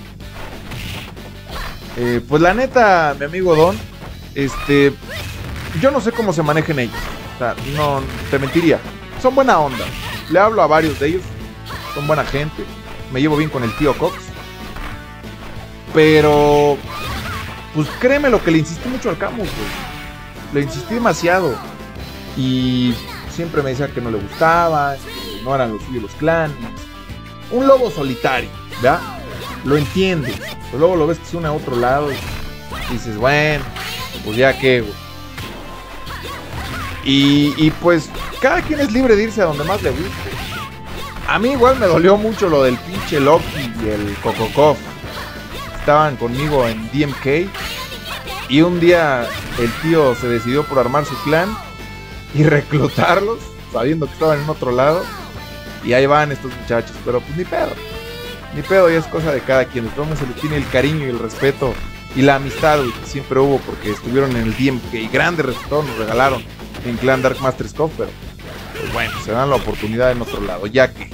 Eh, pues la neta, mi amigo Don, este, yo no sé cómo se manejen ellos. O sea, no te mentiría. Son buena onda. Le hablo a varios de ellos. Son buena gente. Me llevo bien con el tío Cox. Pero, pues créeme lo que le insistí mucho al Camus, güey. Le insistí demasiado. Y siempre me decía que no le gustaba, que no eran los suyos los clanes. Un lobo solitario, ¿verdad? Lo entiendes. Pero luego lo ves que se une a otro lado y dices, bueno, pues ya que, güey. Y, y pues cada quien es libre de irse a donde más le guste. A mí igual me dolió mucho lo del pinche Loki y el Kokokov. Estaban conmigo en D M K y un día el tío se decidió por armar su clan y reclutarlos, sabiendo que estaban en otro lado. Y ahí van estos muchachos, pero pues ni pedo. Ni pedo, ya es cosa de cada quien. De todos modos se le tiene el cariño y el respeto y la amistad, güey, que siempre hubo porque estuvieron en el D M K. Y grandes resultados nos regalaron en Clan Dark Masters Cup, pero pues bueno, se dan la oportunidad en otro lado, ya que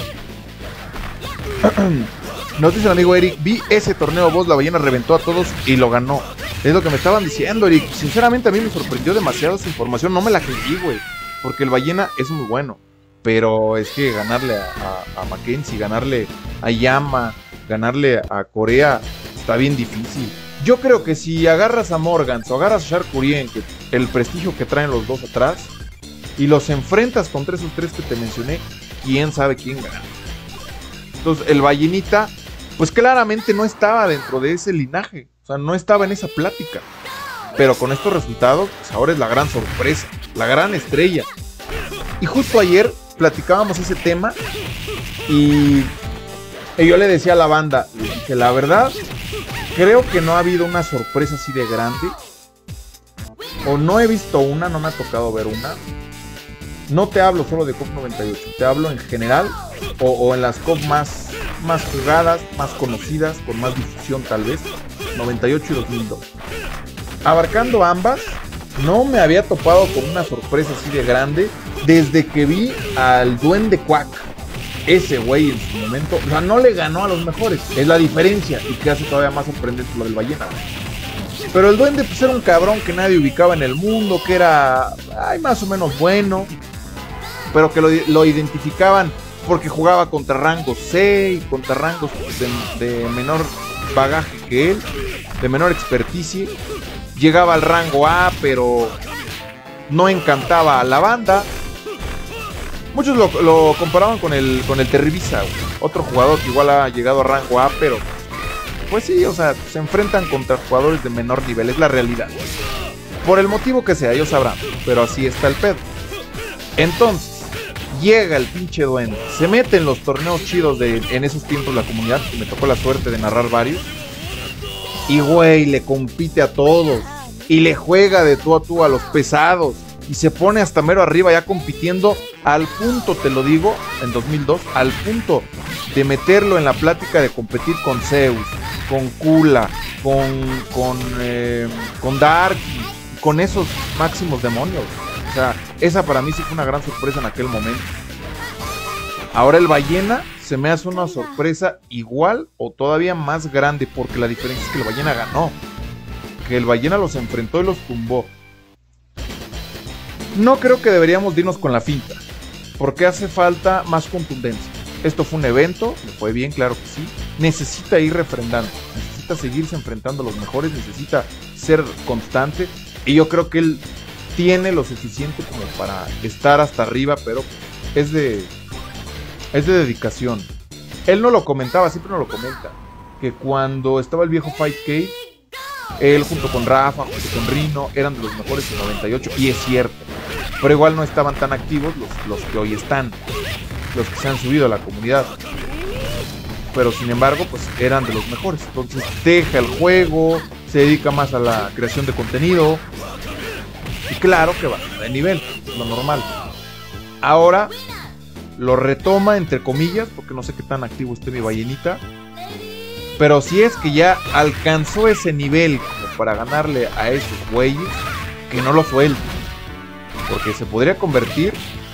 nos dice el amigo Eric, vi ese torneo boss, la ballena reventó a todos y lo ganó. Es lo que me estaban diciendo, Eric. Sinceramente a mí me sorprendió demasiado esa información. No me la creí, güey, porque el ballena es muy bueno, pero es que ganarle a, a, a Mackenzie, ganarle a Yama, ganarle a Corea está bien difícil. Yo creo que si agarras a Morgans o agarras a Sharkurien, que el prestigio que traen los dos atrás, y los enfrentas contra esos tres que te mencioné, quién sabe quién gana. Entonces el ballenita, pues claramente no estaba dentro de ese linaje, o sea, no estaba en esa plática. Pero con estos resultados, pues ahora es la gran sorpresa, la gran estrella. Y justo ayer platicábamos ese tema y, y yo le decía a la banda, le dije, la verdad, creo que no ha habido una sorpresa así de grande. O no he visto una, no me ha tocado ver una. No te hablo solo de C O P noventa y ocho, te hablo en general o, o en las C O P más, más jugadas, más conocidas, con más difusión tal vez, noventa y ocho y dos mil dos. Abarcando ambas, no me había topado con una sorpresa así de grande desde que vi al Duende Quack. Ese güey en su momento, o sea, no le ganó a los mejores, es la diferencia y que hace todavía más sorprendente lo del ballena. Pero el Duende pues era un cabrón que nadie ubicaba en el mundo, que era ay, más o menos bueno, pero que lo, lo identificaban porque jugaba contra rangos C y contra rangos de, de menor bagaje que él, de menor experticia. Llegaba al rango A, pero no encantaba a la banda. Muchos lo, lo comparaban con el, con el Terribisa, otro jugador que igual ha llegado a rango A, pero pues sí, o sea, se enfrentan contra jugadores de menor nivel, es la realidad. Por el motivo que sea, ellos sabrán, pero así está el pedo. Entonces, llega el pinche Duende, se mete en los torneos chidos de en esos tiempos la comunidad, que me tocó la suerte de narrar varios. Y güey, le compite a todos. Y le juega de tú a tú a los pesados. Y se pone hasta mero arriba ya compitiendo al punto, te lo digo, en dos mil dos, al punto de meterlo en la plática de competir con Zeus, con Kula, con, con, eh, con Dark, con esos máximos demonios. O sea, esa para mí sí fue una gran sorpresa en aquel momento. Ahora el ballena se me hace una sorpresa igual o todavía más grande, porque la diferencia es que el ballena ganó, que el ballena los enfrentó y los tumbó. No creo que deberíamos irnos con la finta, porque hace falta más contundencia. Esto fue un evento, le fue bien, claro que sí. Necesita ir refrendando, necesita seguirse enfrentando a los mejores, necesita ser constante. Y yo creo que él tiene lo suficiente como para estar hasta arriba, pero es de... es de dedicación. Él no lo comentaba, siempre no lo comenta, que cuando estaba el viejo Fight Cave, él junto con Rafa, junto con Rino, eran de los mejores en noventa y ocho, y es cierto, pero igual no estaban tan activos los, los que hoy están, los que se han subido a la comunidad. pero sin embargo, pues eran de los mejores. Entonces deja el juego, se dedica más a la creación de contenido. Y claro que va de nivel, lo normal. Ahora lo retoma, entre comillas, porque no sé qué tan activo esté mi ballenita. Pero si es que ya alcanzó ese nivel como para ganarle a esos güeyes, que no lo suelte. Porque se podría convertir,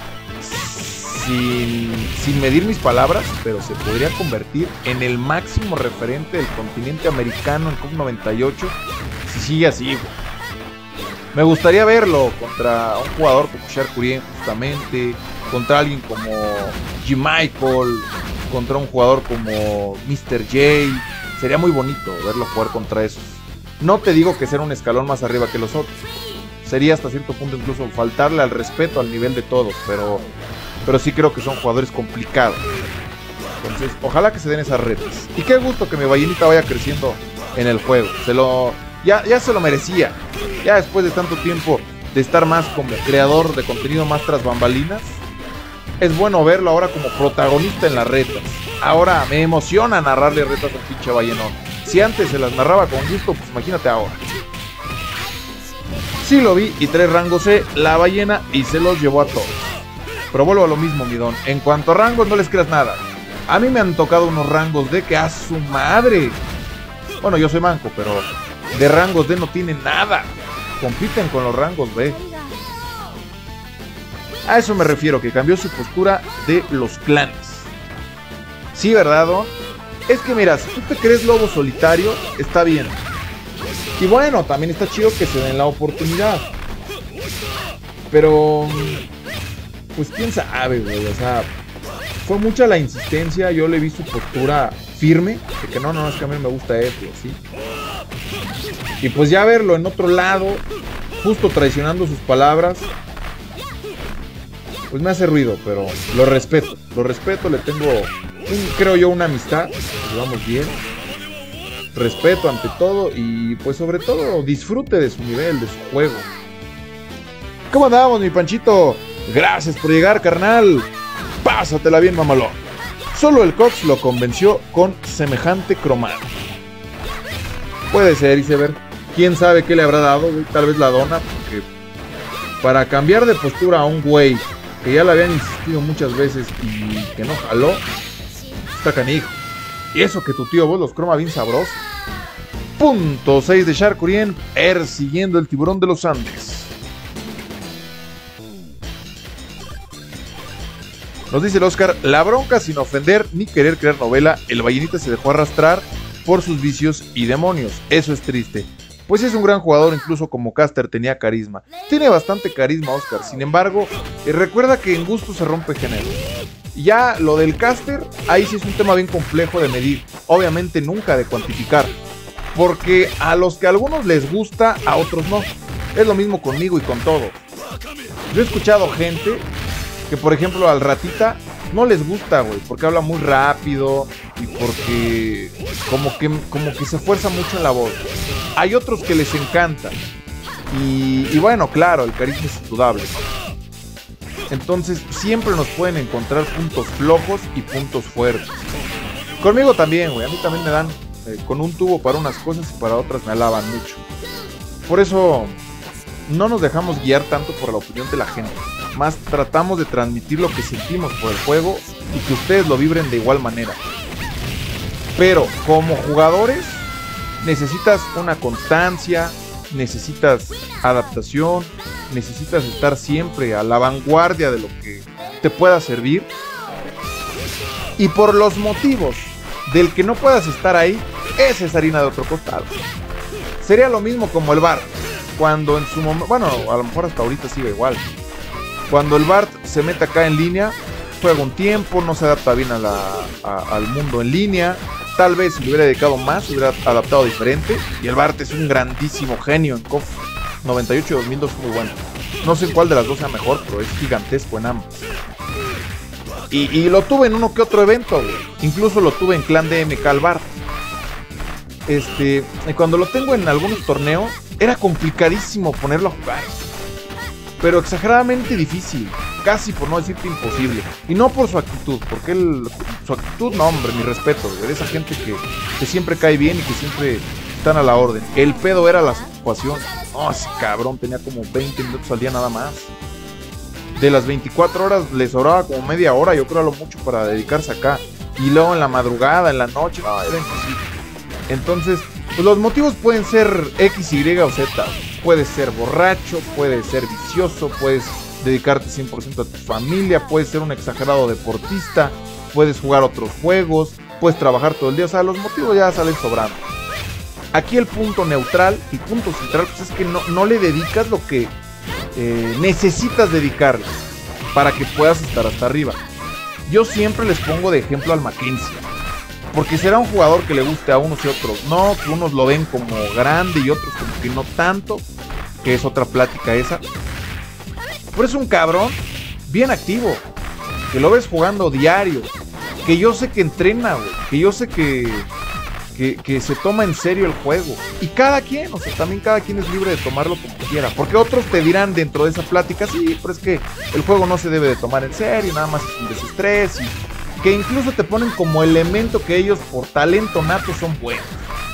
sin, sin medir mis palabras, pero se podría convertir en el máximo referente del continente americano en COF noventa y ocho, si sigue así, güey. Me gustaría verlo contra un jugador como Charcurien, justamente, contra alguien como G. Michael, contra un jugador como mister J. Sería muy bonito verlo jugar contra esos. No te digo que sea un escalón más arriba que los otros. Sería hasta cierto punto incluso faltarle al respeto al nivel de todos, pero, pero sí creo que son jugadores complicados. Entonces, ojalá que se den esas retas. Y qué gusto que mi ballenita vaya creciendo en el juego. Se lo, ya, ya se lo merecía. Ya después de tanto tiempo de estar más como creador de contenido más tras bambalinas, es bueno verlo ahora como protagonista en las retas. Ahora me emociona narrarle retas al pinche ballenón. Si antes se las narraba con gusto, pues imagínate ahora. Sí lo vi y tres rangos C la ballena y se los llevó a todos. Pero vuelvo a lo mismo, mi don. En cuanto a rangos, no les creas nada. A mí me han tocado unos rangos D que a su madre. Bueno, yo soy manco, pero de rangos D no tienen nada. Compiten con los rangos B. A eso me refiero, que cambió su postura de los clanes. Sí, ¿verdad, don? Es que mira, si tú te crees lobo solitario, está bien. Y bueno, también está chido que se den la oportunidad. Pero pues quién sabe, güey. O sea, fue mucha la insistencia. Yo le vi su postura firme, de que no, no, es que a mí me gusta esto, ¿sí? Y pues ya verlo en otro lado, justo traicionando sus palabras, pues me hace ruido, pero lo respeto. Lo respeto, le tengo, un, creo yo, una amistad. Llevamos bien. Respeto ante todo y pues sobre todo disfrute de su nivel, de su juego. ¿Cómo andamos, mi Panchito? Gracias por llegar, carnal. Pásatela bien, mamalón. Solo el Cox lo convenció con semejante cromado. Puede ser, Iceberg. Quién sabe qué le habrá dado, güey. Tal vez la dona, porque para cambiar de postura a un güey que ya le habían insistido muchas veces y que no jaló, está canijo. Y eso que tu tío vos los croma bien sabrosos. Punto seis de Charcurien, persiguiendo el tiburón de los Andes. Nos dice el Oscar, la bronca sin ofender ni querer crear novela, el ballenita se dejó arrastrar por sus vicios y demonios. Eso es triste. Pues es un gran jugador, incluso como caster tenía carisma. Tiene bastante carisma, Oscar. Sin embargo, eh, recuerda que en gusto se rompe género. Ya lo del caster, ahí sí es un tema bien complejo de medir. Obviamente nunca de cuantificar. Porque a los que a algunos les gusta, a otros no. Es lo mismo conmigo y con todo. Yo he escuchado gente que, por ejemplo, al Ratita no les gusta, güey, porque habla muy rápido y porque como que, como que se esfuerza mucho en la voz. Hay otros que les encanta. Y, y bueno, claro, el carisma es indudable. Entonces siempre nos pueden encontrar puntos flojos y puntos fuertes. Conmigo también, güey. A mí también me dan eh, con un tubo para unas cosas y para otras me alaban mucho. Por eso no nos dejamos guiar tanto por la opinión de la gente. Más tratamos de transmitir lo que sentimos por el juego y que ustedes lo vibren de igual manera. Pero como jugadores necesitas una constancia, necesitas adaptación, necesitas estar siempre a la vanguardia de lo que te pueda servir. Y por los motivos del que no puedas estar ahí, esa es harina de otro costal. Sería lo mismo como el Bart, cuando en su momento, bueno, a lo mejor hasta ahorita sigue igual. Cuando el Bart se mete acá en línea, juega un tiempo, no se adapta bien a la, a, al mundo en línea. Tal vez si le hubiera dedicado más, se hubiera adaptado diferente. Y el Bart es un grandísimo genio en COF noventa y ocho y dos mil dos, muy bueno. No sé en cuál de las dos sea mejor, pero es gigantesco en ambas. Y, y lo tuve en uno que otro evento, güey. Incluso lo tuve en Clan D M K al Bart. Este, y cuando lo tengo en algunos torneos, era complicadísimo ponerlo a jugar. Pero exageradamente difícil. casi por no decirte imposible. Y no por su actitud, porque él, su actitud, no hombre, mi respeto, de esa gente que, que siempre cae bien y que siempre están a la orden. El pedo era las ocupaciones. No, ese cabrón tenía como veinte minutos al día nada más. De las veinticuatro horas le sobraba como media hora, yo creo a lo mucho, para dedicarse acá. Y luego en la madrugada, en la noche, no, era imposible. Entonces, pues los motivos pueden ser X, Y o Z. Puedes ser borracho, puedes ser vicioso, puedes dedicarte cien por ciento a tu familia, puedes ser un exagerado deportista, puedes jugar otros juegos, puedes trabajar todo el día. O sea, los motivos ya salen sobrando. Aquí el punto neutral y punto central pues es que no, no le dedicas lo que eh, necesitas dedicarle para que puedas estar hasta arriba. Yo siempre les pongo de ejemplo al Mackenzie, porque será un jugador que le guste a unos y otros no, que unos lo ven como grande y otros como que no tanto, que es otra plática esa. Pero es un cabrón bien activo, que lo ves jugando diario, que yo sé que entrena, güey, que yo sé que, que, que se toma en serio el juego. Y cada quien, o sea, también cada quien es libre de tomarlo como quiera, porque otros te dirán dentro de esa plática, sí, pero es que el juego no se debe de tomar en serio, nada más es un desestrés, y que incluso te ponen como elemento que ellos por talento nato son buenos,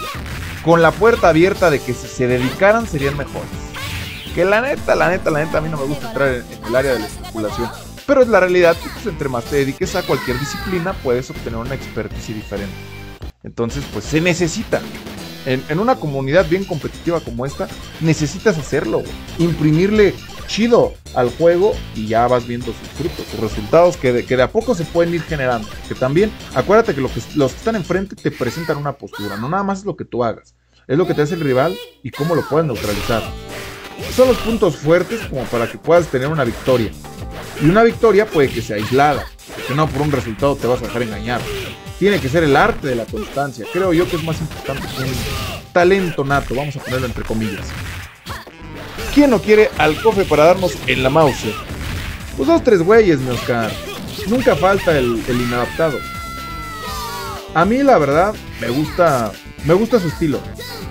con la puerta abierta de que si se dedicaran serían mejores. Que la neta, la neta, la neta a mí no me gusta entrar en, en el área de la especulación, pero es la realidad que pues, entre más te dediques a cualquier disciplina puedes obtener una expertise diferente. Entonces pues se necesita en, en una comunidad bien competitiva como esta, necesitas hacerlo, imprimirle chido al juego y ya vas viendo sus frutos, sus resultados que de, que de a poco se pueden ir generando. Que también, acuérdate que, lo que los que están enfrente te presentan una postura, no nada más es lo que tú hagas, es lo que te hace el rival y cómo lo puedes neutralizar. Son los puntos fuertes como para que puedas tener una victoria. Y una victoria puede que sea aislada, porque no por un resultado te vas a dejar engañar. Tiene que ser el arte de la constancia. Creo yo que es más importante que un talento nato, vamos a ponerlo entre comillas. ¿Quién no quiere al cofre para darnos en la mouse? Pues dos, tres güeyes, mi Oscar. Nunca falta el, el inadaptado. A mí la verdad me gusta, me gusta su estilo.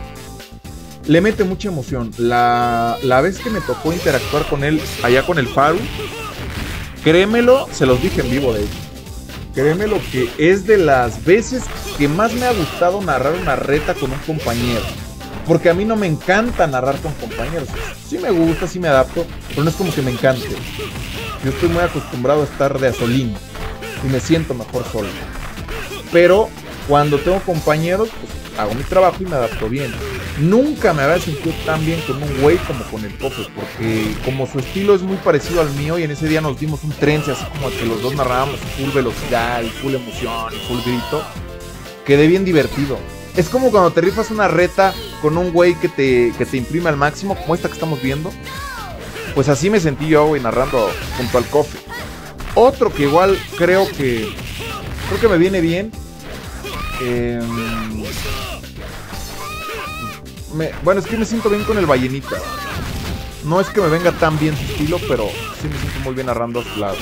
Le mete mucha emoción. La, la vez que me tocó interactuar con él allá con el Faru, créemelo, se los dije en vivo de hecho. Créemelo que es de las veces que más me ha gustado narrar una reta con un compañero. Porque a mí no me encanta narrar con compañeros. Sí me gusta, sí me adapto, pero no es como que me encante. Yo estoy muy acostumbrado a estar de a solín y me siento mejor solo. Pero cuando tengo compañeros, pues hago mi trabajo y me adapto bien. Nunca me había sentido tan bien con un güey como con el Cofe, porque como su estilo es muy parecido al mío y en ese día nos dimos un trence así como que los dos narrábamos full velocidad y full emoción y full grito, quedé bien divertido. Es como cuando te rifas una reta con un güey que te, que te imprime al máximo, como esta que estamos viendo. Pues así me sentí yo, güey, narrando junto al Cofe. Otro que igual creo que creo que me viene bien. Eh, me, bueno, es que me siento bien con el Ballenita. No es que me venga tan bien su estilo, pero sí me siento muy bien narrando a su lado.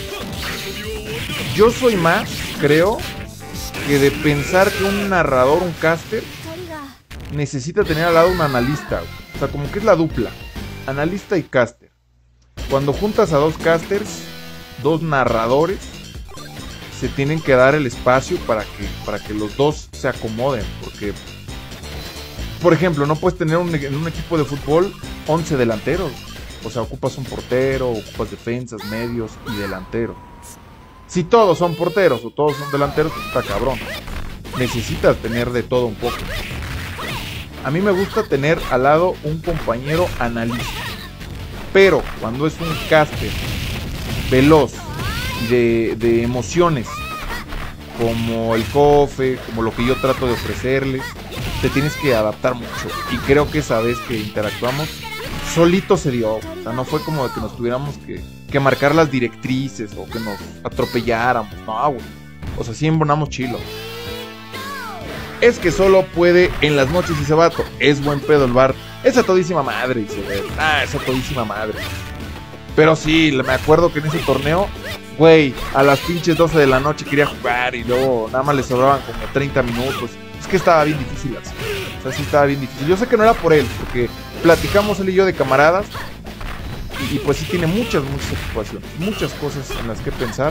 Yo soy más, creo, que de pensar que un narrador, un caster, necesita tener al lado un analista. O sea, como que es la dupla, analista y caster. Cuando juntas a dos casters, dos narradores, se tienen que dar el espacio para que, para que los dos se acomoden. Porque, por ejemplo, no puedes tener un, en un equipo de fútbol once delanteros. O sea, ocupas un portero, ocupas defensas, medios y delantero. Si todos son porteros o todos son delanteros, pues está cabrón. Necesitas tener de todo un poco. A mí me gusta tener al lado un compañero analista. Pero cuando es un caster veloz y de, de emociones, como el Cofe, como lo que yo trato de ofrecerles, te tienes que adaptar mucho. Y creo que esa vez que interactuamos, solito se dio. O sea, no fue como de que nos tuviéramos que, que marcar las directrices o que nos atropelláramos. No, güey. O sea, sí embonamos chilo. Es que solo puede en las noches ese vato. Es buen pedo el bar. Es a todísima madre, dice. Ah, es a todísima madre. Pero sí, me acuerdo que en ese torneo, güey, a las pinches doce de la noche quería jugar y luego nada más le sobraban como treinta minutos. Es que estaba bien difícil así. O sea, sí estaba bien difícil. Yo sé que no era por él, porque platicamos él y yo de camaradas Y, y pues sí tiene muchas, muchas ocupaciones, muchas cosas en las que pensar.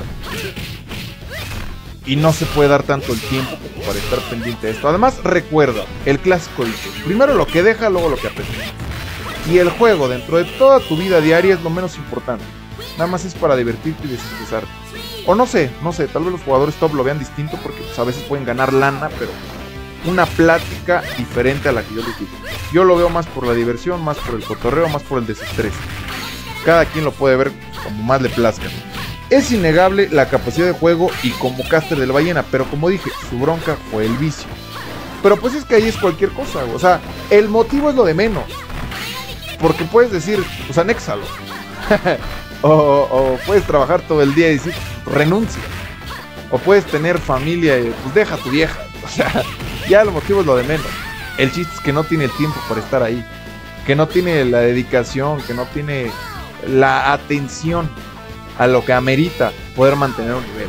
Y no se puede dar tanto el tiempo como para estar pendiente de esto. Además, recuerda el clásico dicho: primero lo que deja, luego lo que aprende. Y el juego dentro de toda tu vida diaria es lo menos importante. Nada más es para divertirte y desestresarte. O no sé, no sé, tal vez los jugadores top lo vean distinto porque pues, a veces pueden ganar lana, pero una plática diferente a la que yo les digo. Yo lo veo más por la diversión, más por el cotorreo, más por el desestrés. Cada quien lo puede ver como más le plazca. Es innegable la capacidad de juego y como caster del Ballena, pero como dije, su bronca fue el vicio. Pero pues es que ahí es cualquier cosa, o sea, el motivo es lo de menos. Porque puedes decir, pues anéxalo. o, o puedes trabajar todo el día y decir, renuncia. O puedes tener familia y pues deja a tu vieja. O sea, ya el motivo es lo de menos. El chiste es que no tiene el tiempo para estar ahí. Que no tiene la dedicación, que no tiene la atención a lo que amerita poder mantener un nivel.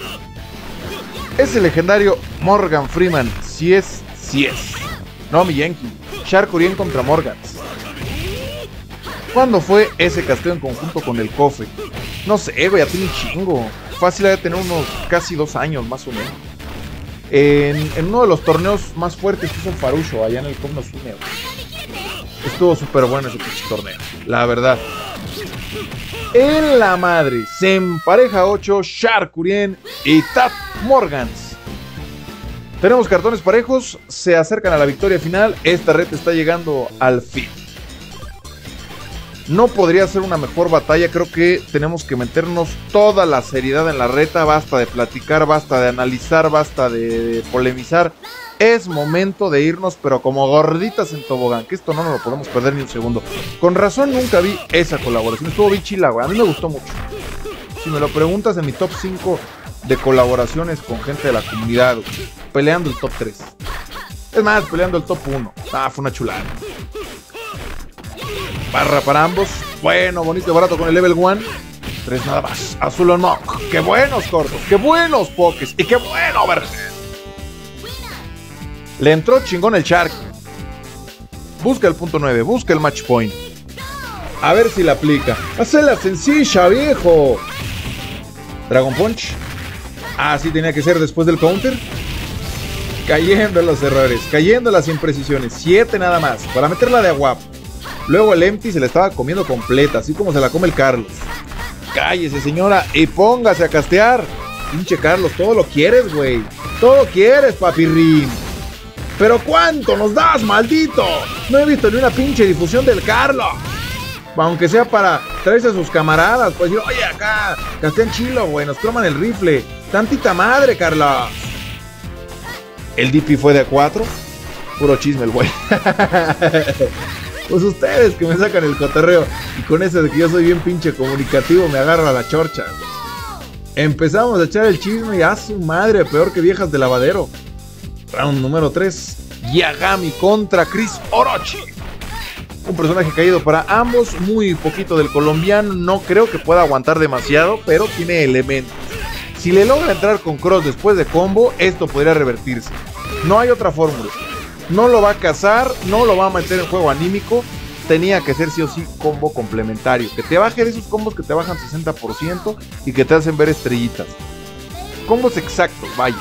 Ese legendario Morgan Freeman, si es, si es. No, mi Yankee. Shark Urien contra Morgans. ¿Cuándo fue ese casteo en conjunto con el Cofre? No sé, güey, ya tiene un chingo. Fácil de tener unos casi dos años más o menos. En, en uno de los torneos más fuertes que hizo Farucho, allá en el Comno Sune. Estuvo súper bueno ese pinche torneo, la verdad. En la madre se empareja ocho Shark Urien y Tap Morgans. Tenemos cartones parejos, se acercan a la victoria final. Esta red está llegando al fin. No podría ser una mejor batalla. Creo que tenemos que meternos toda la seriedad en la reta. Basta de platicar, basta de analizar, basta de polemizar. Es momento de irnos, pero como gorditas en tobogán, que esto no nos lo podemos perder ni un segundo. Con razón nunca vi esa colaboración. Estuvo bien chila, güey. A mí me gustó mucho. Si me lo preguntas, en mi top cinco de colaboraciones con gente de la comunidad, güey, peleando el top tres. Es más, peleando el top uno. Ah, fue una chulada. Barra para ambos. Bueno, bonito y barato con el level uno. Tres nada más. Azul on Monk. Qué buenos cortos. Qué buenos pokés. Y qué bueno, Overhead. Le entró chingón el Shark. Busca el punto nueve. Busca el match point. A ver si la aplica. Hacela sencilla, viejo. Dragon Punch. Así tenía que ser después del counter. Cayendo en los errores. Cayendo en las imprecisiones. Siete nada más. Para meterla de agua. Luego el Empty se la estaba comiendo completa, así como se la come el Carlos. Cállese, señora, y póngase a castear. Pinche Carlos, todo lo quieres, güey. Todo quieres, papirrín. Pero ¿cuánto nos das, maldito? No he visto ni una pinche difusión del Carlos. Aunque sea para traerse a sus camaradas, pues decir, oye, acá, castean chilo, güey, nos croman el rifle. Tantita madre, Carlos. El D P fue de cuatro. Puro chisme el güey. Pues ustedes que me sacan el cotorreo. Y con eso de que yo soy bien pinche comunicativo, me agarro a la chorcha. Empezamos a echar el chisme y a su madre, peor que viejas de lavadero. Round número tres. Yagami contra Chris Orochi. Un personaje caído para ambos. Muy poquito del colombiano. No creo que pueda aguantar demasiado, pero tiene elementos. Si le logra entrar con cross después de combo, esto podría revertirse. No hay otra fórmula. No lo va a cazar, no lo va a meter en juego anímico. Tenía que ser sí o sí combo complementario. Que te baje de esos combos que te bajan sesenta por ciento y que te hacen ver estrellitas. Combos exactos, vaya.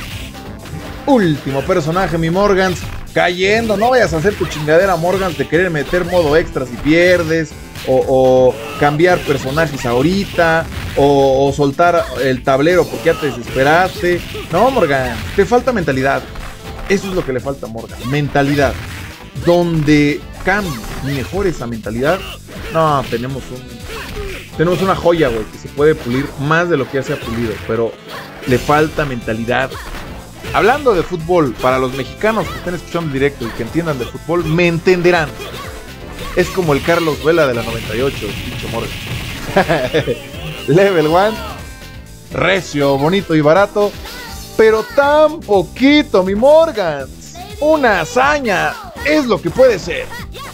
Último personaje, mi Morgans. Cayendo, no vayas a hacer tu chingadera, Morgans, de querer meter modo extra si pierdes. O, o cambiar personajes ahorita. O, o soltar el tablero porque ya te desesperaste. No, Morgan, te falta mentalidad. Eso es lo que le falta a Morgan, mentalidad. Donde cambie y mejore esa mentalidad, no, tenemos un tenemos una joya, güey, que se puede pulir más de lo que ya se ha pulido, pero le falta mentalidad. Hablando de fútbol, para los mexicanos que estén escuchando en directo y que entiendan de fútbol, me entenderán. Es como el Carlos Vela de la noventa y ocho, pinche Morgan. Level uno, recio, bonito y barato. Pero tan poquito, mi Morgans. Una hazaña es lo que puede ser.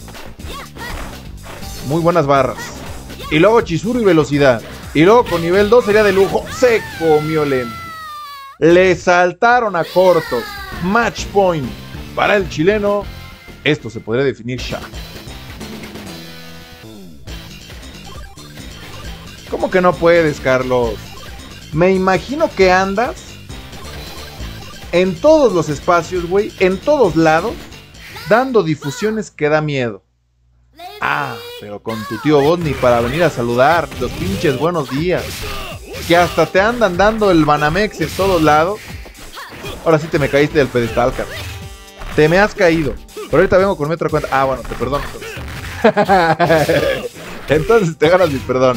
Muy buenas barras. Y luego Chizuru y velocidad. Y luego con nivel dos sería de lujo. Se comió lento. Le saltaron a cortos. Match point. Para el chileno, esto se podría definir ya. ¿Cómo que no puedes, Carlos? Me imagino que andas en todos los espacios, güey, en todos lados, dando difusiones que da miedo. Ah, pero con tu tío Boss ni para venir a saludar, los pinches buenos días. Que hasta te andan dando el Banamex en todos lados. Ahora sí te me caíste del pedestal, Carlos. Te me has caído. Pero ahorita vengo con mi otra cuenta. Ah, bueno, te perdono. Entonces, entonces te ganas mi perdón.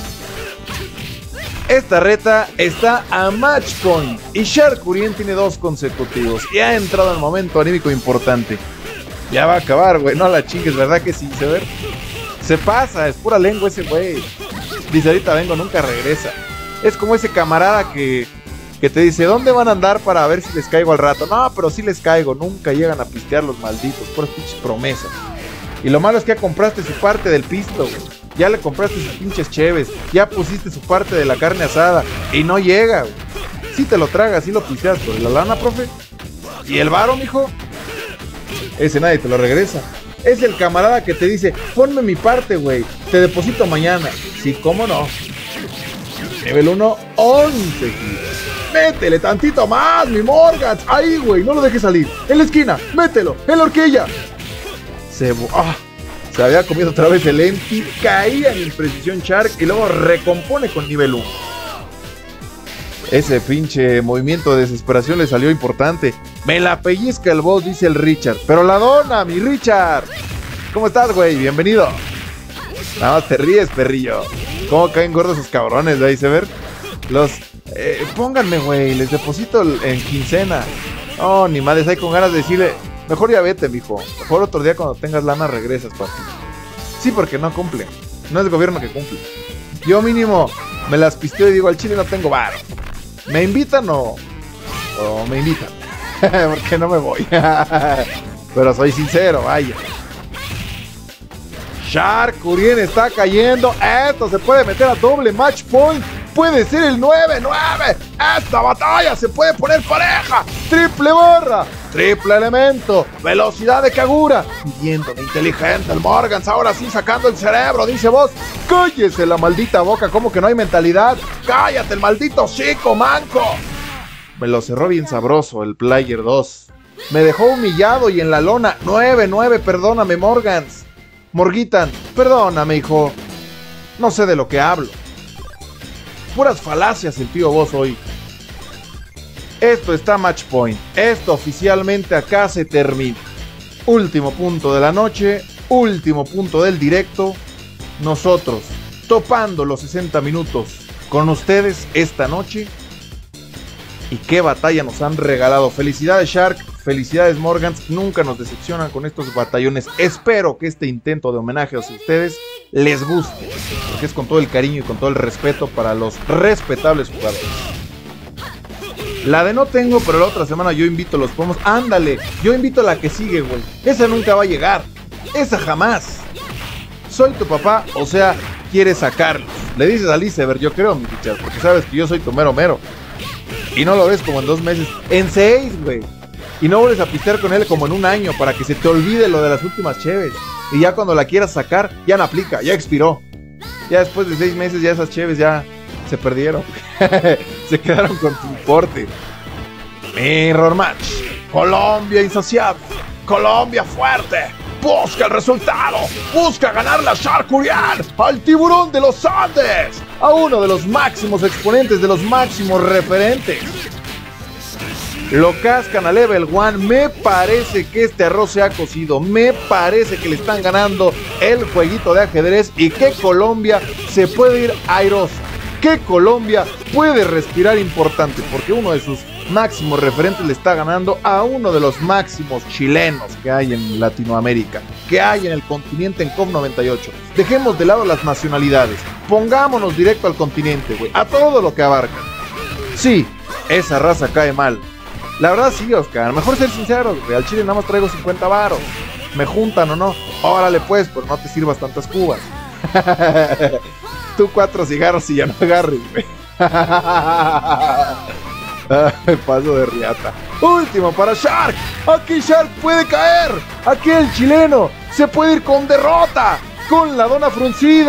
Esta reta está a match point y Shark Urien tiene dos consecutivos y ha entrado al momento anímico importante. Ya va a acabar, güey, no la chingues, ¿verdad que sí? Se ve, se pasa, es pura lengua ese güey. Dice, ahorita vengo, nunca regresa. Es como ese camarada que, que te dice, ¿dónde van a andar para ver si les caigo al rato? No, pero sí les caigo, nunca llegan a pistear los malditos, puras pinches promesas. Y lo malo es que ya compraste su parte del pisto, güey. Ya le compraste sus pinches cheves, ya pusiste su parte de la carne asada y no llega, güey. Sí te lo tragas, sí lo pisteas, pero la lana, profe. ¿Y el varo, mijo? Ese nadie te lo regresa. Es el camarada que te dice, ponme mi parte, güey, te deposito mañana. Sí, cómo no. Nivel uno, once. Métele tantito más, mi Morgans. Ahí, güey, no lo dejes salir. En la esquina, mételo, en la horquilla. Se... Ah. Se había comido otra vez el empty, caía en imprecisión Shark y luego recompone con nivel uno. Ese pinche movimiento de desesperación le salió importante. Me la pellizca el boss, dice el Richard. Pero la dona, mi Richard. ¿Cómo estás, güey? Bienvenido. Nada más te ríes, perrillo. ¿Cómo caen gordos esos cabrones? ¿Veis a ver? Los... Eh, pónganme, güey, les deposito en quincena. Oh, ni madres, hay con ganas de decirle... Mejor ya vete, mijo. Mejor otro día cuando tengas lana regresas, papi. Sí, porque no cumple. No es el gobierno que cumple. Yo mínimo me las pisteo y digo, al chile no tengo varo. ¿Me invitan o...? O me invitan. Porque no me voy. Pero soy sincero, vaya. Shark Urien está cayendo. Esto se puede meter a doble match point. Puede ser el nueve nueve. Esta batalla se puede poner pareja. Triple barra. Triple elemento. Velocidad de Kagura. Viendo de inteligente el Morgans. Ahora sí sacando el cerebro. Dice vos. Cállese la maldita boca. ¿Cómo que no hay mentalidad? Cállate el maldito chico, manco. Me lo cerró bien sabroso el Player dos. Me dejó humillado y en la lona. nueve nueve. Perdóname, Morgans. Morgitan. Perdóname, hijo. No sé de lo que hablo. Puras falacias el tío Boss hoy. Esto está match point. Esto oficialmente acá se termina. Último punto de la noche. Último punto del directo. Nosotros topando los sesenta minutos con ustedes esta noche. Y qué batalla nos han regalado. Felicidades Shark. Felicidades Morgans. Nunca nos decepcionan con estos batallones. Espero que este intento de homenaje a ustedes les guste, porque es con todo el cariño y con todo el respeto para los respetables jugadores. La de no tengo, pero la otra semana yo invito a los pomos. Ándale, yo invito a la que sigue, güey. Esa nunca va a llegar. Esa jamás. Soy tu papá, o sea, quieres sacarlos. Le dices al iceberg, yo creo, mi fichas, porque sabes que yo soy tu mero mero. Y no lo ves como en dos meses. En seis, güey. Y no vuelves a pistear con él como en un año para que se te olvide lo de las últimas cheves. Y ya cuando la quieras sacar, ya no aplica, ya expiró. Ya después de seis meses ya esas cheves ya se perdieron. Se quedaron con tu importe. Mirror Match. Colombia insaciable. Colombia fuerte. Busca el resultado. Busca ganar la Shark Urien al tiburón de los Andes. A uno de los máximos exponentes, de los máximos referentes. Lo cascan a level uno. Me parece que este arroz se ha cocido. Me parece que le están ganando el jueguito de ajedrez. Y que Colombia se puede ir airosa. Que Colombia puede respirar importante. Porque uno de sus máximos referentes le está ganando a uno de los máximos chilenos que hay en Latinoamérica. Que hay en el continente en COP noventa y ocho. Dejemos de lado las nacionalidades. Pongámonos directo al continente, güey. A todo lo que abarca. Sí, esa raza cae mal. La verdad sí, Oscar, mejor ser sincero, al chile nada más traigo cincuenta varos. ¿Me juntan o no? Órale pues, pero no te sirvas tantas cubas. Tú cuatro cigarros y ya no agarres, güey. Paso de riata. Último para Shark. Aquí Shark puede caer. Aquí el chileno se puede ir con derrota. Con la dona fruncida.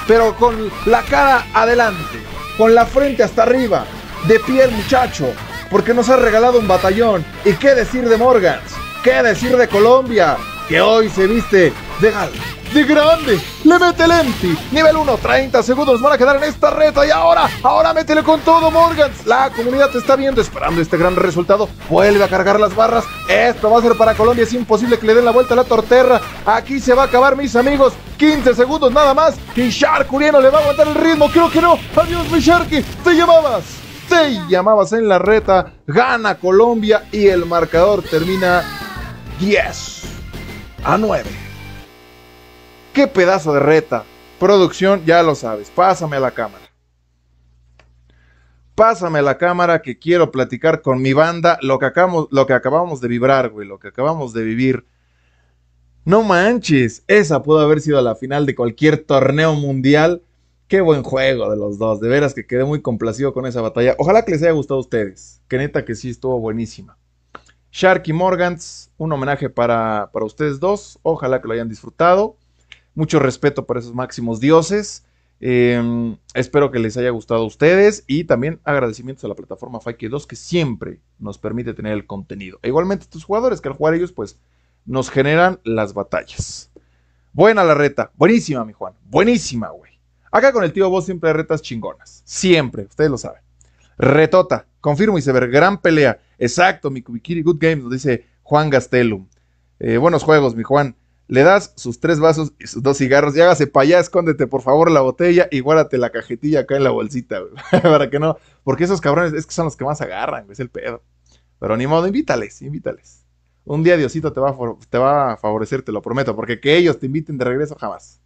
pero con la cara adelante, con la frente hasta arriba, de pie el muchacho, porque nos ha regalado un batallón. ¿Y qué decir de Morgans? ¿Qué decir de Colombia? Que hoy se viste de gal, de grande, le mete el empty, nivel uno, treinta segundos van a quedar en esta reta y ahora, ahora métele con todo Morgans, la comunidad te está viendo, esperando este gran resultado, vuelve a cargar las barras, esto va a ser para Colombia, es imposible que le den la vuelta a la torterra, aquí se va a acabar mis amigos, quince segundos nada más, y Sharkurieno le va a aguantar el ritmo, creo que no, adiós mi Sharky, te llamabas, te llamabas en la reta, gana Colombia y el marcador termina diez a nueve. ¡Qué pedazo de reta! Producción, ya lo sabes. Pásame a la cámara. Pásame a la cámara que quiero platicar con mi banda lo que acabamos, lo que acabamos de vibrar, güey. Lo que acabamos de vivir. No manches. Esa pudo haber sido la final de cualquier torneo mundial. Qué buen juego de los dos. De veras que quedé muy complacido con esa batalla. Ojalá que les haya gustado a ustedes. Que neta que sí estuvo buenísima. Sharky Morgans, un homenaje para, para ustedes dos. Ojalá que lo hayan disfrutado. Mucho respeto por esos máximos dioses. Eh, espero que les haya gustado a ustedes. Y también agradecimientos a la plataforma Fike dos que siempre nos permite tener el contenido. E igualmente a estos jugadores que al jugar ellos pues nos generan las batallas. Buena la reta. Buenísima mi Juan. Buenísima güey. Acá con el tío Boss siempre hay retas chingonas. Siempre. Ustedes lo saben. Retota. Confirmo y se ver. Gran pelea. Exacto, mi Kubikiri Good Games, nos dice Juan Gastelum. Eh, buenos juegos, mi Juan. Le das sus tres vasos y sus dos cigarros y hágase para allá, escóndete por favor la botella y guárdate la cajetilla acá en la bolsita, güey. Para que no, porque esos cabrones es que son los que más agarran, güey, es el pedo. Pero ni modo, invítales, invítales. Un día Diosito te va, a te va a favorecer, te lo prometo, porque que ellos te inviten de regreso jamás.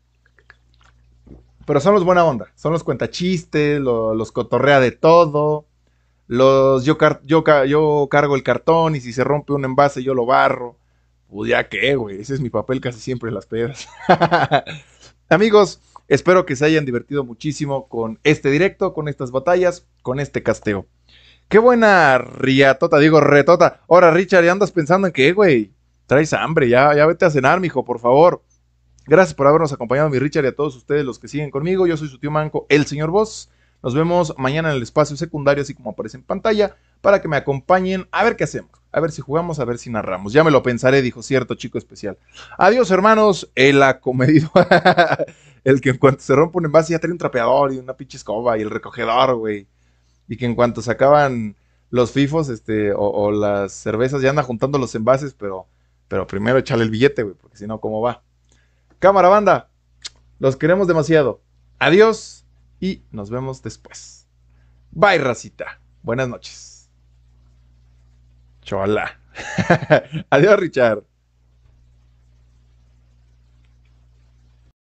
Pero son los buena onda, son los cuentachistes, los, los cotorrea de todo. Los, yo, car yo, yo cargo el cartón y si se rompe un envase yo lo barro. Pues ya que, güey, ese es mi papel casi siempre en las pedas. Amigos, espero que se hayan divertido muchísimo con este directo, con estas batallas, con este casteo. Qué buena riatota, digo retota. Ahora, Richard, ¿ya andas pensando en qué, güey? Traes hambre, ya, ya vete a cenar, mijo, por favor. Gracias por habernos acompañado, mi Richard, y a todos ustedes los que siguen conmigo. Yo soy su tío Manco, el señor Boss. Nos vemos mañana en el espacio secundario, así como aparece en pantalla, para que me acompañen a ver qué hacemos, a ver si jugamos, a ver si narramos. Ya me lo pensaré, dijo cierto chico especial. Adiós, hermanos, el acomedido, el que en cuanto se rompe un envase ya trae un trapeador y una pinche escoba y el recogedor, güey. Y que en cuanto se acaban los fifos este, o, o las cervezas ya anda juntando los envases, pero, pero primero echarle el billete, güey, porque si no, ¿cómo va? Cámara, banda, los queremos demasiado. Adiós. Y nos vemos después. Bye, racita. Buenas noches. Chola. Adiós, Richard.